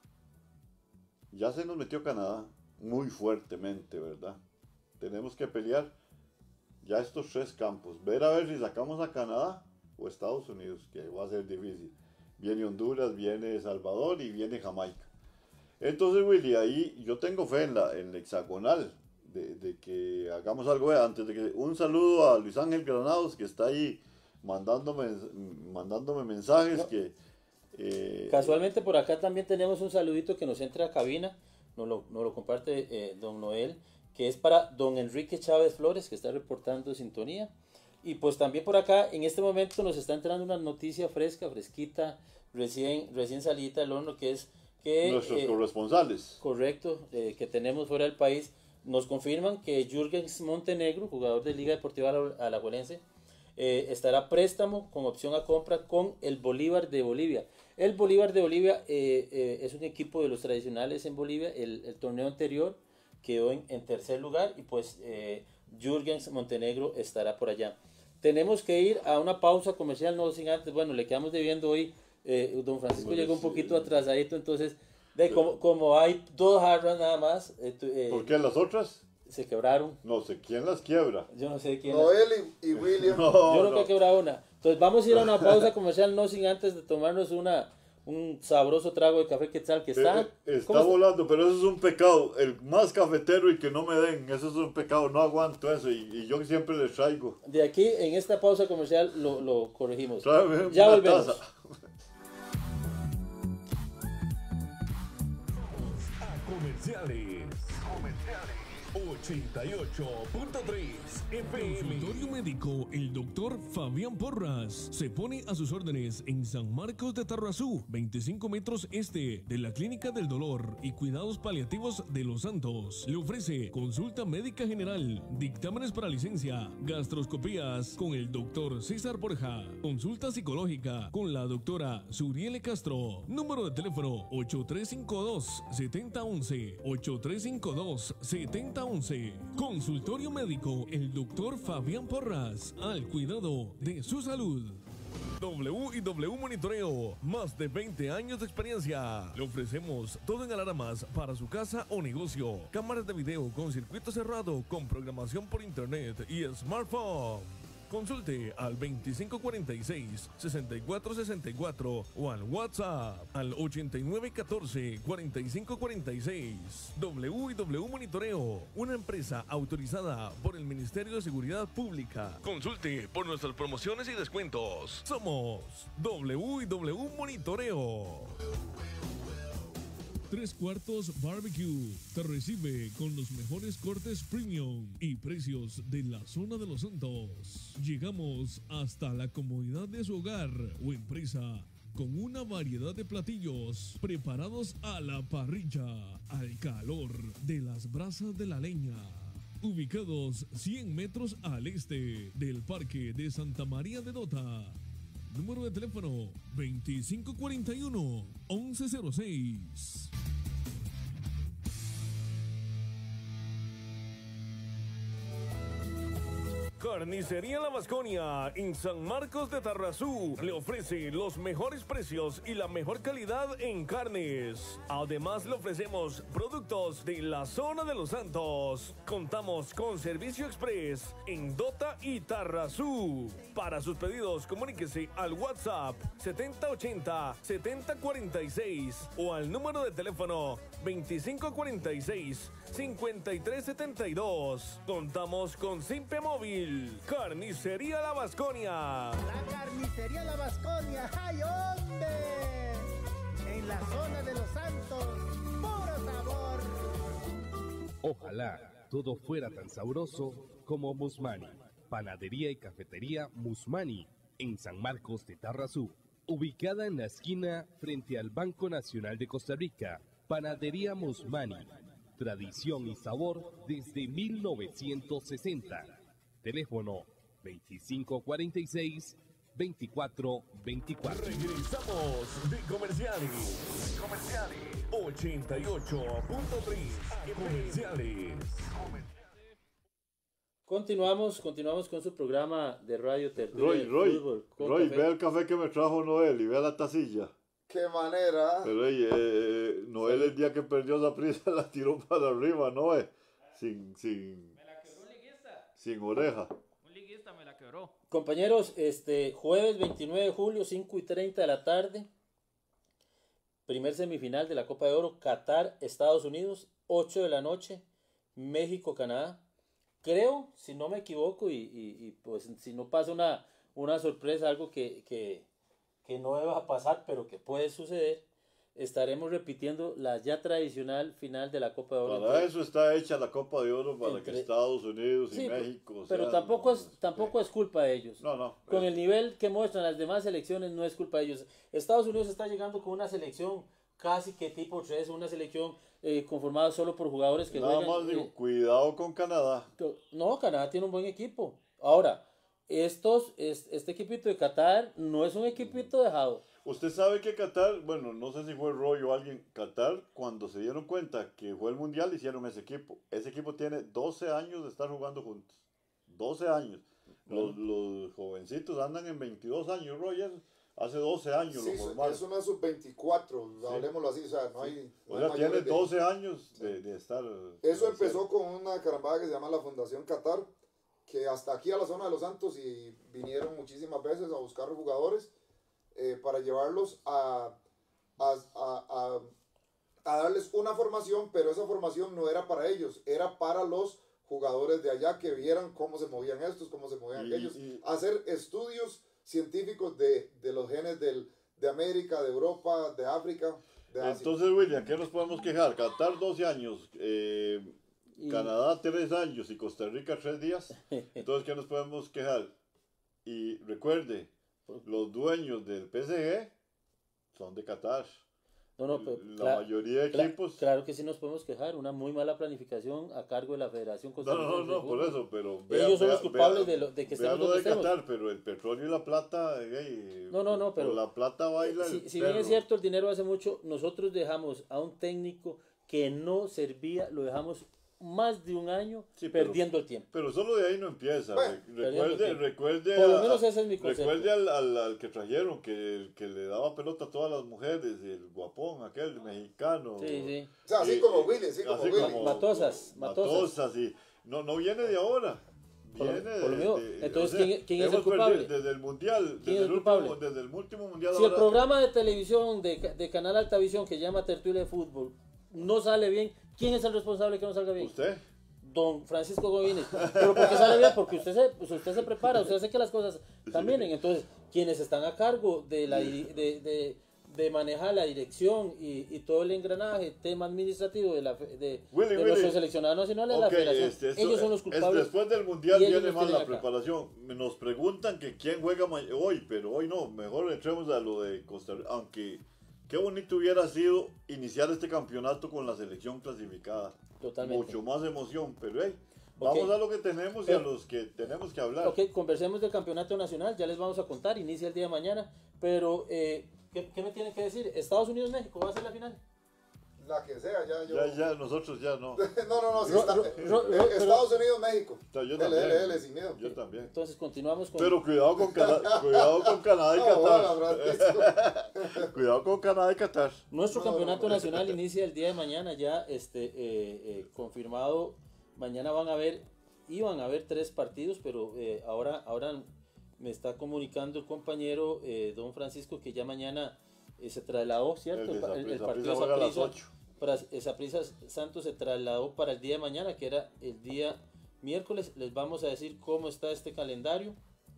Ya se nos metió Canadá muy fuertemente, ¿verdad? Tenemos que pelear ya estos 3 campos. Ver a ver si sacamos a Canadá o Estados Unidos, que va a ser difícil. Viene Honduras, viene Salvador y viene Jamaica. Entonces, Willy, ahí yo tengo fe en la hexagonal de que hagamos algo antes de que... Un saludo a Luis Ángel Granados, que está ahí mandándome mensajes que... Casualmente por acá también tenemos un saludito que nos entra a cabina, nos lo comparte don Noel, que es para don Enrique Chávez Flores, que está reportando sintonía. Y pues también por acá en este momento nos está entrando una noticia fresquita, recién salida del horno, que es que nuestros corresponsales, correcto, que tenemos fuera del país, nos confirman que Jürgen Montenegro, jugador de Liga Deportiva Alajuelense, estará a préstamo con opción a compra con el Bolívar de Bolivia. El Bolívar de Bolivia es un equipo de los tradicionales en Bolivia. El torneo anterior quedó en tercer lugar y pues Jürgen Montenegro estará por allá. Tenemos que ir a una pausa comercial, no sin antes, bueno, le quedamos debiendo hoy, don Francisco llegó un poquito atrasadito, entonces, como hay 2 jarras nada más. ¿Por qué las otras? Se quebraron. No sé quién las quiebra. Yo no sé quién. Noel y William. Yo nunca he quebrado una. Entonces vamos a ir a una pausa comercial, no sin antes de tomarnos un sabroso trago de café Quetzal que está volando, pero eso es un pecado. El más cafetero y que no me den, eso es un pecado, no aguanto eso y yo siempre les traigo. De aquí en esta pausa comercial lo corregimos. Tráeme ya volvemos. Taza. A comerciales. 88.3 FM. Consultorio médico, el doctor Fabián Porras se pone a sus órdenes en San Marcos de Tarrazú, 25 metros este de la Clínica del Dolor y Cuidados Paliativos de Los Santos. Le ofrece consulta médica general, dictámenes para licencia, gastroscopías con el doctor César Borja, consulta psicológica con la doctora Suriele Castro. Número de teléfono 8352-7011, 8352-7011. Consultorio médico, el doctor Fabián Porras, al cuidado de su salud. W&W Monitoreo, más de 20 años de experiencia. Le ofrecemos todo en alarmas para su casa o negocio, cámaras de video con circuito cerrado, con programación por internet y smartphone. Consulte al 2546-6464 o al WhatsApp al 8914-4546. W&W Monitoreo, una empresa autorizada por el Ministerio de Seguridad Pública. Consulte por nuestras promociones y descuentos. Somos W&W Monitoreo. 3 Cuartos Barbecue te recibe con los mejores cortes premium y precios de la zona de Los Santos. Llegamos hasta la comodidad de su hogar o empresa con una variedad de platillos preparados a la parrilla, al calor de las brasas de la leña. Ubicados 100 metros al este del Parque de Santa María de Dota. Número de teléfono 2541-1106. Carnicería La Vasconia en San Marcos de Tarrazú le ofrece los mejores precios y la mejor calidad en carnes. Además le ofrecemos productos de la zona de Los Santos. Contamos con servicio express en Dota y Tarrazú. Para sus pedidos comuníquese al WhatsApp 7080-7046 o al número de teléfono 2546-5372. Contamos con Simpe Móvil. Carnicería La Vasconia. La Carnicería La Vasconia. ¡Ay, hombre! En la zona de Los Santos. ¡Puro sabor! Ojalá todo fuera tan sabroso como Musmani. Panadería y cafetería Musmani en San Marcos de Tarrazú. Ubicada en la esquina frente al Banco Nacional de Costa Rica. Panadería Musmani. Tradición y sabor desde 1960. Teléfono 2546-2424. Regresamos de comerciales. 88.3 comerciales. Continuamos con su programa de radio Tertulia Roy, de Fútbol con Roy, Café. ve el café que me trajo Noel y ve la tacilla. Qué manera. Pero Noel el día que perdió esa prisa la tiró para arriba, ¿no? Sin oreja. Un liguista me la quebró. Compañeros, jueves 29 de julio, 5:30 de la tarde, primer semifinal de la Copa de Oro, Qatar, Estados Unidos, 8 de la noche, México, Canadá. Creo, si no me equivoco, y pues si no pasa una sorpresa, algo que no deba pasar, pero que puede suceder, estaremos repitiendo la ya tradicional final de la Copa de Oro. Para eso está hecha la Copa de Oro, para que Estados Unidos y México... Pero tampoco es culpa de ellos. No. Con el nivel que muestran las demás selecciones, no es culpa de ellos. Estados Unidos está llegando con una selección casi que tipo 3, una selección conformada solo por jugadores que Nada juegan... más digo, cuidado con Canadá. No, Canadá tiene un buen equipo. Ahora, este equipito de Qatar no es un equipito dejado. Usted sabe que Qatar, bueno, no sé si fue Roy o alguien, Qatar, cuando se dieron cuenta que fue el Mundial, hicieron ese equipo. Ese equipo tiene 12 años de estar jugando juntos. 12 años. Los jovencitos andan en 22 años, Roy, hace 12 años Sí, lo formaron. es una sub-24, hablemoslo así, o sea, no hay... O sea, tiene 12 años de estar... Eso empezó con una carambada que se llama la Fundación Qatar, que hasta aquí a la zona de Los Santos y vinieron muchísimas veces a buscar jugadores para llevarlos a darles una formación, pero esa formación no era para ellos, era para los jugadores de allá que vieran cómo se movían estos, cómo se movían aquellos, hacer estudios científicos de los genes de América, de Europa, de África, de Asia. Entonces, William, ¿qué nos podemos quejar? Qatar 12 años, Canadá 3 años y Costa Rica 3 días. Entonces, ¿qué nos podemos quejar? Y recuerde, los dueños del PSG son de Qatar. La mayoría de equipos... Claro que sí nos podemos quejar, una muy mala planificación a cargo de la Federación Costarricense. No, por eso, pero... Ellos son los culpables de que estemos donde de estemos. Qatar, pero el petróleo y la plata... pero... la plata baila Si bien es cierto, el dinero hace mucho, nosotros dejamos a un técnico que no servía, lo dejamos más de un año perdiendo el tiempo. Pero solo de ahí no empieza. Bueno, recuerde por lo menos ese es mi concepto. Recuerde al que trajeron, que le daba pelota a todas las mujeres, el guapón, aquel mexicano. Sí. O sea, así como Willy, Matosas. Y no viene de ahora. Entonces, ¿quién es el culpable? Desde el mundial, ¿Quién es el culpable? desde el último mundial. Si el programa de televisión de Canal Altavisión que llama Tertulia de Fútbol no sale bien, ¿quién es el responsable que no salga bien? Usted. Don Francisco Govínez. ¿Pero por qué sale bien? Porque usted se prepara, usted hace que las cosas también. Entonces, quienes están a cargo de manejar la dirección y todo el engranaje, tema administrativo de nuestros seleccionados nacionales, la federación, ellos son los culpables. Después del mundial viene más la preparación. Nos preguntan que quién juega hoy, pero hoy no. Mejor entremos a lo de Costa Rica. Aunque qué bonito hubiera sido iniciar este campeonato con la selección clasificada. Totalmente. Mucho más emoción, pero vamos a lo que tenemos y a los que tenemos que hablar. Ok, conversemos del campeonato nacional, ya les vamos a contar, inicia el día de mañana, pero ¿qué me tienen que decir? ¿Estados Unidos-México va a ser la final? La que sea, ya nosotros ya no. no, Estados Unidos-México. Yo también. Sin miedo. Yo también. Entonces continuamos con... Pero cuidado con Canadá y Qatar. Cuidado con Canadá y Qatar. Nuestro campeonato nacional inicia el día de mañana ya, confirmado. Mañana iban a haber 3 partidos, pero ahora me está comunicando el compañero don Francisco que ya mañana se trasladó, ¿cierto? El partido de Saprissa Santos se trasladó para el día de mañana, que era el día miércoles. Les vamos a decir cómo está este calendario.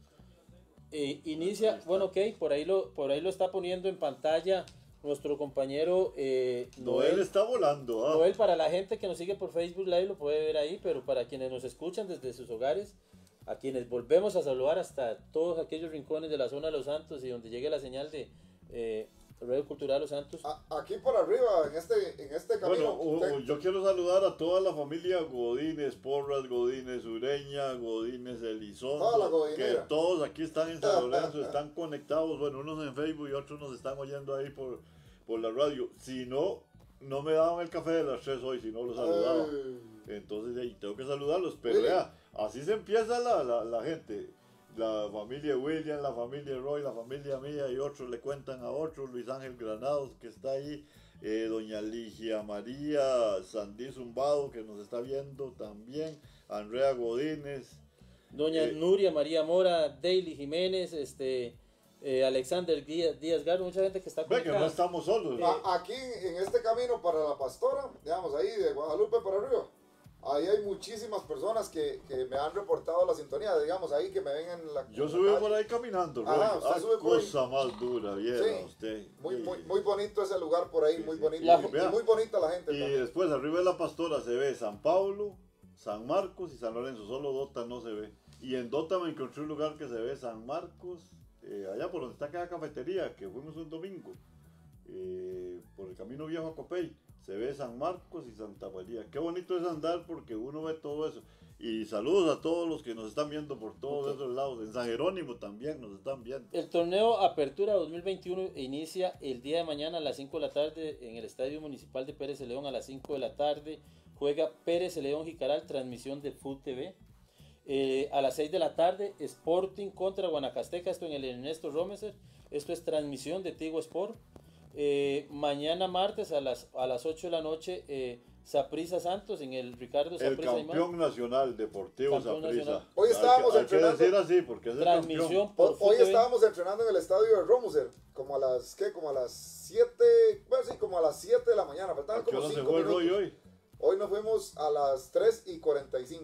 Inicia, bueno, ok, por ahí lo está poniendo en pantalla nuestro compañero Noel está volando. Noel, para la gente que nos sigue por Facebook Live lo puede ver ahí, pero para quienes nos escuchan desde sus hogares, a quienes volvemos a saludar hasta todos aquellos rincones de la zona de Los Santos y donde llegue la señal Radio Cultural Los Santos. Aquí por arriba, en este camino. Bueno, yo quiero saludar a toda la familia Godínez, Porras, Godínez, Ureña, Godínez, Elizondo, que todos aquí están en San Lorenzo, están conectados, bueno, unos en Facebook y otros nos están oyendo ahí por la radio. Si no, no me daban el café de las 3 hoy, si no los saludaba. Entonces ahí tengo que saludarlos, pero ya, así se empieza la gente. La familia William, la familia Roy, la familia mía y otros le cuentan a otros, Luis Ángel Granados que está ahí, doña Ligia María Sandí Zumbado que nos está viendo también, Andrea Godínez, doña Nuria María Mora, Daily Jiménez, Alexander Díaz Garro, mucha gente que está conectada. Ve que no estamos solos. Aquí en este camino para la Pastora, digamos ahí de Guadalupe para arriba, ahí hay muchísimas personas que me han reportado la sintonía, digamos ahí que me ven en la... Yo subí por ahí caminando, cosa más dura, viera usted. Muy bonito ese lugar por ahí, muy bonito. Y muy bonita la gente. Y también. Después arriba de la Pastora se ve San Pablo, San Marcos y San Lorenzo, solo Dota no se ve. Y en Dota me encontré un lugar que se ve San Marcos, allá por donde está cada cafetería, que fuimos un domingo, por el camino viejo a Copey. Se ve San Marcos y Santa María. Qué bonito es andar porque uno ve todo eso. Y saludos a todos los que nos están viendo por todos esos lados. En San Jerónimo también nos están viendo. El torneo Apertura 2021 inicia el día de mañana a las 5 de la tarde en el Estadio Municipal de Pérez León a las 5 de la tarde. Juega Pérez León Jicaral, transmisión de Food TV. A las 6 de la tarde, Sporting contra Guanacasteca, esto en el Ernesto Romeser. Esto es transmisión de Tigo Sport. Mañana martes a las 8 de la noche Saprissa Santos en el Ricardo Saprissa. El campeón nacional deportivo Saprissa. Hoy estábamos entrenando. Hay que decir así porque es transmisión por hoy estábamos entrenando en el estadio de Romuser como a las 7, bueno sí, como a las 7 de la mañana, faltaban como 5 minutos. Hoy nos fuimos a las 3:45.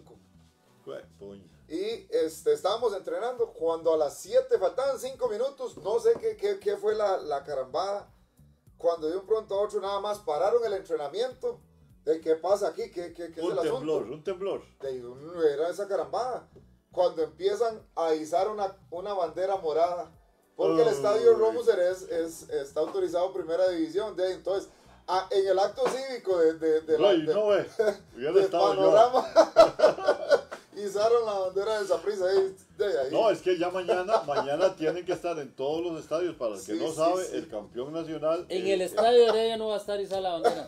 Y estábamos entrenando cuando a las 7 faltaban 5 minutos, no sé qué fue la carambada. Cuando de un pronto a otro nada más pararon el entrenamiento. ¿Qué pasa aquí? ¿Qué es el asunto? Un temblor. Era esa carambada. Cuando empiezan a izar una bandera morada. Porque el estadio Romuser está autorizado primera división. Entonces, en el acto cívico de Panorama, izaron la bandera de Saprissa ahí. No, es que ya mañana tienen que estar en todos los estadios. Para el que no sabe, el campeón nacional. En el estadio de Heredia no va a estar izada la bandera.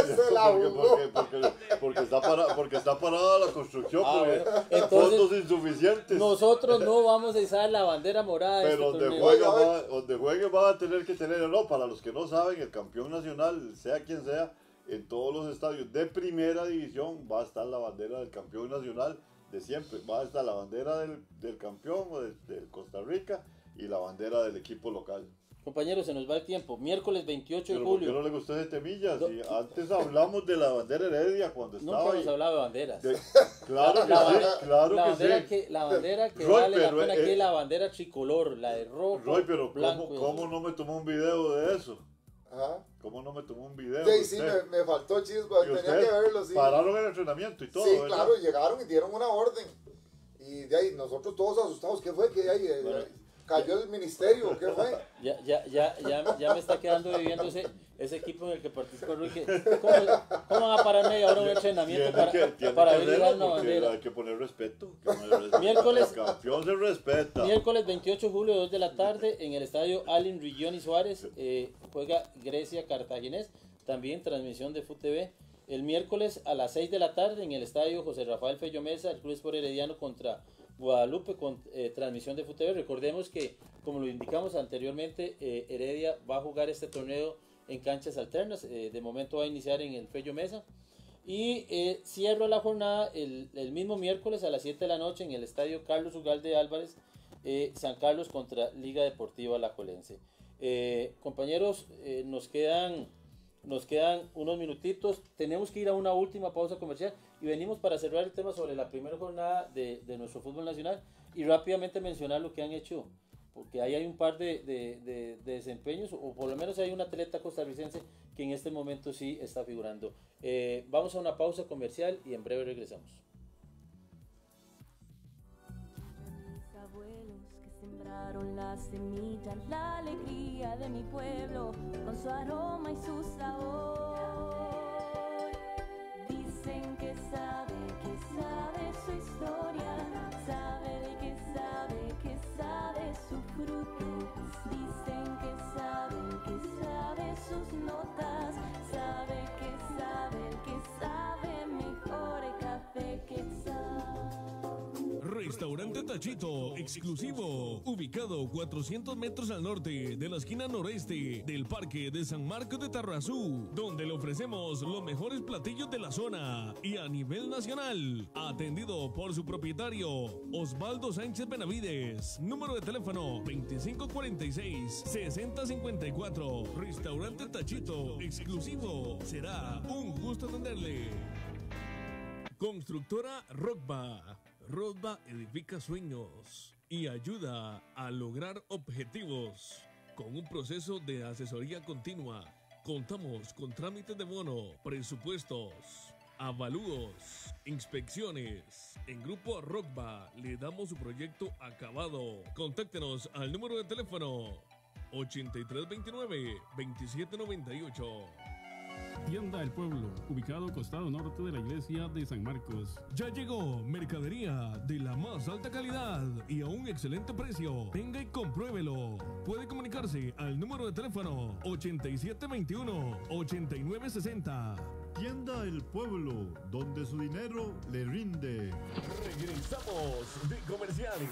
porque está parada la construcción. Entonces, fondos insuficientes. Nosotros no vamos a izar la bandera morada. Pero donde juegue va a tener que tener. No, para los que no saben, el campeón nacional, sea quien sea, en todos los estadios de primera división va a estar la bandera del campeón nacional. De siempre, va a estar la bandera del campeón o de Costa Rica y la bandera del equipo local. Compañeros, se nos va el tiempo. Miércoles 28 de julio. julio. ¿Por qué no le gustó ese temilla? Si antes hablamos de la bandera Heredia cuando estaba. Nunca hemos hablado de banderas. Claro que sí, claro que sí. La bandera que Roy, vale la pena que es la bandera tricolor, la de rojo. Roy, pero blanco, ¿cómo no me tomó un video de eso? Ajá. ¿Cómo no me tomó un video? Sí, me faltó chispa, tenía que verlo. Sí. Pararon el entrenamiento y todo. Sí, claro, llegaron y dieron una orden. Y de ahí nosotros todos asustados, ¿qué fue? ¿Qué de ahí? ¿Cayó el ministerio? ¿Qué fue? Ya me está quedando viviendo ese equipo en el que participó Rui. ¿Cómo van a parar media hora un entrenamiento para ver una bandera? Hay que poner respeto. Miércoles, el campeón se respeta. Miércoles 28 de julio, 2 de la tarde, en el estadio Allen Rigioni Suárez, juega Grecia Cartaginés, también transmisión de Food TV. El miércoles a las 6 de la tarde, en el estadio José Rafael Fello Mesa, el Club Sport Herediano contra Guadalupe, con transmisión de Food TV. Recordemos que, como lo indicamos anteriormente, Heredia va a jugar este torneo en canchas alternas. De momento va a iniciar en el Fello Mesa. Y cierra la jornada el mismo miércoles a las 7 de la noche en el estadio Carlos Ugalde Álvarez, San Carlos contra Liga Deportiva Alajuelense. Compañeros, nos quedan unos minutitos. Tenemos que ir a una última pausa comercial y venimos para cerrar el tema sobre la primera jornada de nuestro fútbol nacional y rápidamente mencionar lo que han hecho, porque ahí hay un par de desempeños, o por lo menos hay un atleta costarricense que en este momento sí está figurando. Vamos a una pausa comercial y en breve regresamos. Sembraron la semilla, la alegría de mi pueblo, con su aroma y su sabor. Dicen que sabe su historia, que sabe su fruto. Dicen que sabe sus notas, que sabe mejor el café Quetzal. Restaurante Tachito, exclusivo, ubicado 400 metros al norte de la esquina noreste del Parque de San Marcos de Tarrazú, donde le ofrecemos los mejores platillos de la zona y a nivel nacional. Atendido por su propietario, Osvaldo Sánchez Benavides. Número de teléfono 2546-6054. Restaurante Tachito, exclusivo. Será un gusto atenderle. Constructora Rockba. Rockba edifica sueños y ayuda a lograr objetivos. Con un proceso de asesoría continua, contamos con trámites de bono, presupuestos, avalúos, inspecciones. En Grupo Rockba le damos su proyecto acabado. Contáctenos al número de teléfono 8329-2798. Tienda El Pueblo, ubicado costado norte de la iglesia de San Marcos. Ya llegó mercadería de la más alta calidad y a un excelente precio. Venga y compruébelo. Puede comunicarse al número de teléfono 8721-8960. Tienda El Pueblo, donde su dinero le rinde. Regresamos de Comerciali.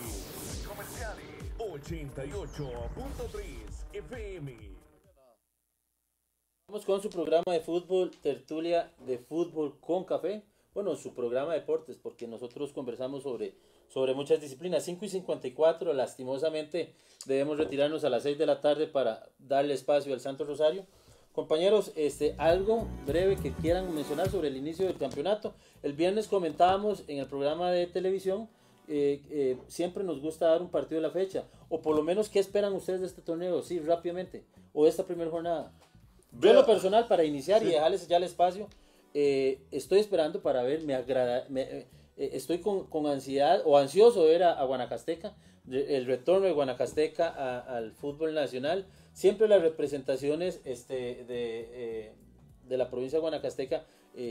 88.3 FM. Vamos con su programa de fútbol, tertulia de fútbol con café. Bueno, su programa de deportes, porque nosotros conversamos sobre muchas disciplinas. 5:54, lastimosamente debemos retirarnos a las 6 de la tarde para darle espacio al Santo Rosario. Compañeros, algo breve que quieran mencionar sobre el inicio del campeonato. El viernes comentábamos en el programa de televisión, siempre nos gusta dar un partido de la fecha, o por lo menos, ¿qué esperan ustedes de este torneo? Sí, rápidamente, o de esta primera jornada. Yo, en lo personal, para iniciar y dejarles ya el espacio, estoy esperando para ver, estoy con ansiedad o ansioso de ver a Guanacasteca, el retorno de Guanacasteca al fútbol nacional. Siempre las representaciones de la provincia de Guanacasteca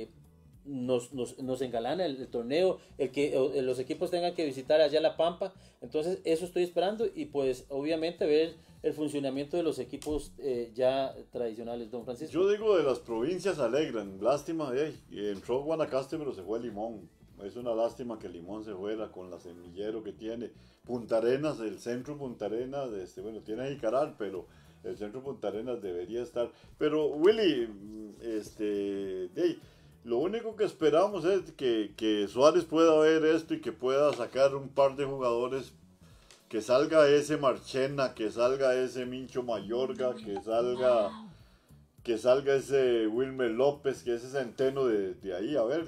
nos engalana el torneo, el que los equipos tengan que visitar allá La Pampa. Entonces eso estoy esperando, y pues obviamente ver el funcionamiento de los equipos ya tradicionales. Don Francisco. Yo digo, de las provincias alegran. Lástima, entró Guanacaste pero se fue Limón. Es una lástima que Limón se fuera con la semillero que tiene. Punta Arenas, el centro Punta Arenas, bueno, tiene Jicaral, pero el centro Punta Arenas debería estar. Pero Willy, lo único que esperamos es que Suárez pueda ver esto y que pueda sacar un par de jugadores, que salga ese Marchena, que salga ese Mincho Mayorga, que salga ese Wilmer López, que ese Centeno de ahí, a ver,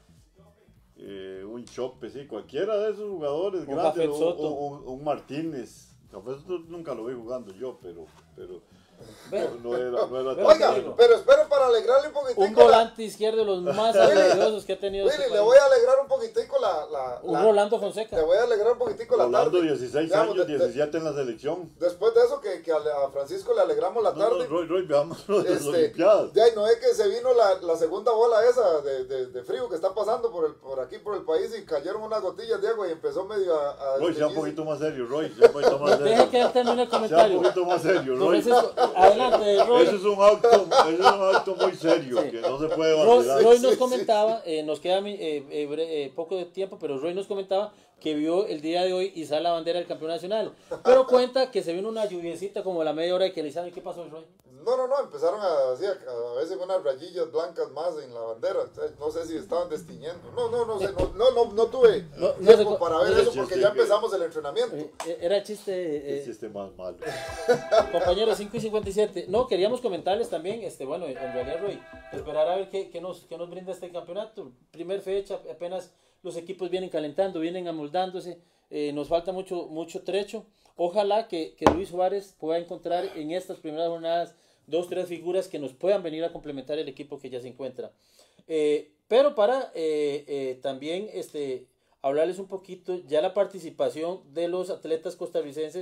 un Chope, sí, cualquiera de esos jugadores grandes, un Martínez. Café Soto nunca lo vi jugando yo, pero no era Oiga, pero espero para alegrarle un poquitico. Un volante izquierdo de los más habilidosos que ha tenido. Willy, le voy a alegrar un poquitico un Rolando Fonseca. Le voy a alegrar un poquitico la tarde. Rolando, 16 años, 17 en la selección. Después de eso, que a Francisco le alegramos la tarde. Roy, veamos lo de las Olimpiadas. De ahí no es que se vino la segunda bola esa de frío que está pasando por aquí, por el país, y cayeron unas gotillas de agua y empezó medio a Roy, sea un poquito más serio, Roy. Sea un poquito más serio. Deje que él termine el comentario. Sea un poquito más serio, Roy. Adelante, Roy. Eso es un acto muy serio, sí, que no se puede vacilar. Roy nos comentaba, nos queda poco de tiempo, pero Roy nos comentaba que vio el día de hoy izar la bandera del campeón nacional, pero cuenta que se vino una lluviecita como a la media hora de que le hicieron. ¿Qué pasó, Roy? No, empezaron a veces unas rayillas blancas más en la bandera. No sé si estaban destiñendo. No sé, no tuve tiempo para ver eso, porque ya empezamos el entrenamiento. Era chiste. El chiste más malo. Compañeros, 5:57. No, queríamos comentarles también, bueno, en realidad, Roy, esperar a ver qué nos brinda este campeonato. Primer fecha, apenas los equipos vienen calentando, vienen amoldándose. Nos falta mucho trecho. Ojalá que Luis Suárez pueda encontrar en estas primeras jornadas 2-3 figuras que nos puedan venir a complementar el equipo que ya se encuentra. Pero para también hablarles un poquito ya la participación de los atletas costarricenses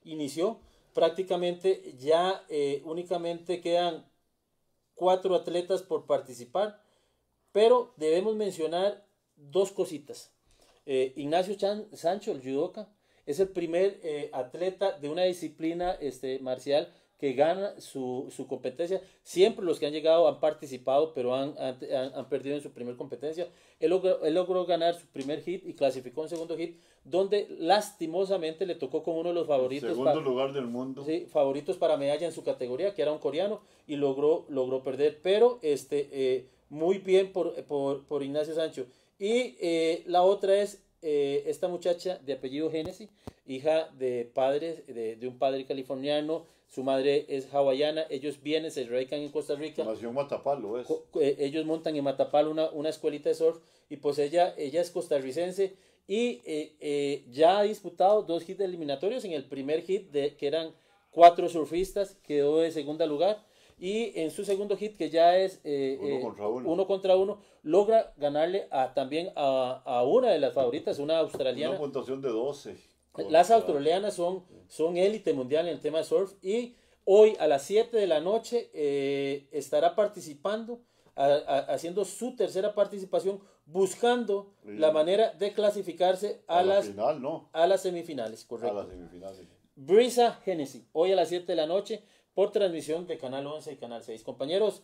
inició. Prácticamente ya únicamente quedan 4 atletas por participar, pero debemos mencionar 2 cositas. Ignacio Sancho, el judoka, es el primer atleta de una disciplina marcial que gana su competencia. Siempre los que han llegado han participado, pero han perdido en su primer competencia. Él logró ganar su primer hit y clasificó un segundo hit, donde lastimosamente le tocó con uno de los favoritos. Segundo lugar del mundo. Sí, favoritos para medalla en su categoría, que era un coreano, y logró perder. Pero muy bien por Ignacio Sancho. Y la otra es esta muchacha de apellido Hennessy, hija de padres, de un padre californiano. Su madre es hawaiana, ellos vienen, se radican en Costa Rica. Nació en Matapalo, ¿es? Ellos montan en Matapalo una escuelita de surf, y pues ella es costarricense, y ya ha disputado 2 hits eliminatorios. En el primer hit, que eran 4 surfistas, quedó de segundo lugar, y en su segundo hit, que ya es 1 contra 1, logra ganarle también a una de las favoritas, una australiana. Una puntuación de 12. Las australianas son élite mundial en el tema de surf, y hoy a las 7 de la noche estará participando, haciendo su tercera participación, buscando la manera de clasificarse a las semifinales. Correcto. A las semifinales. Brisa Hennessy, hoy a las 7 de la noche, por transmisión de Canal 11 y Canal 6. Compañeros,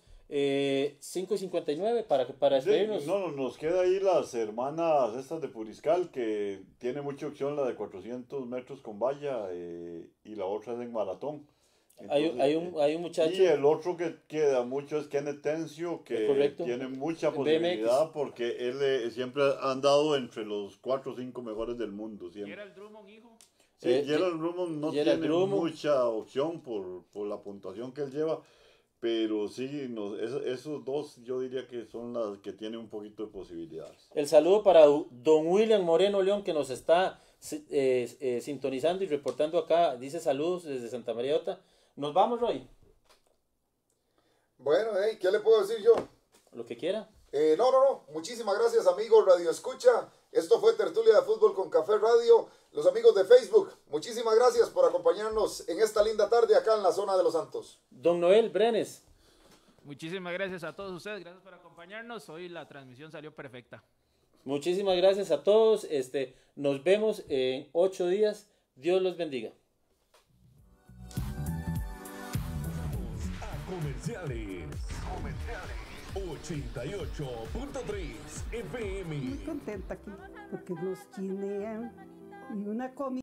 5:59 para despedirnos. No, nos queda ahí las hermanas estas de Puriscal, que tiene mucha opción, la de 400 metros con valla, y la otra es en maratón. Entonces, hay un muchacho. Y el otro que queda mucho es Kenneth Tencio, que tiene mucha posibilidad, porque él siempre ha andado entre los 4 o 5 mejores del mundo. Siempre. ¿Gerald Drummond, hijo? Sí, Gerald Drummond no tiene mucha opción por la puntuación que él lleva, pero sí, esos 2 yo diría que son las que tienen un poquito de posibilidades. El saludo para don William Moreno León, que nos está sintonizando y reportando acá. Dice saludos desde Santa María Ota. Nos vamos, Roy. Bueno, ¿qué le puedo decir yo? Lo que quiera. No. Muchísimas gracias, amigos Radio Escucha. Esto fue Tertulia de Fútbol con Café Radio. Los amigos de Facebook, muchísimas gracias por acompañarnos en esta linda tarde acá en la zona de Los Santos. Don Noel Brenes. Muchísimas gracias a todos ustedes, gracias por acompañarnos. Hoy la transmisión salió perfecta. Muchísimas gracias a todos. Nos vemos en 8 días. Dios los bendiga. Comerciales. 88.3 FM. Muy contenta aquí porque nos chinean y una comida.